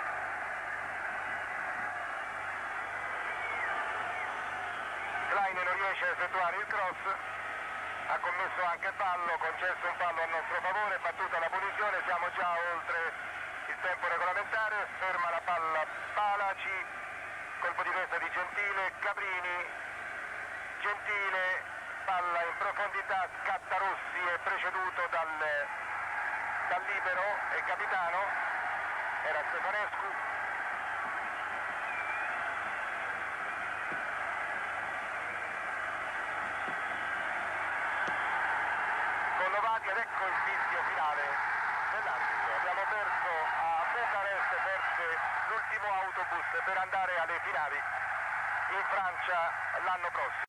Speaker 1: Klein non riesce a effettuare il cross, ha commesso anche fallo, concesso un fallo a nostro favore, battuta la punizione, siamo già oltre il tempo regolamentare, ferma la palla Palaci, colpo di testa di Gentile, Caprini, Gentile, palla in profondità, scatta Rossi, è preceduto dal, dal libero e capitano, era Stefanescu. Ed ecco il fischio finale dell'arbitro. Abbiamo perso a Bucarest, forse l'ultimo autobus per andare alle finali in Francia l'anno prossimo.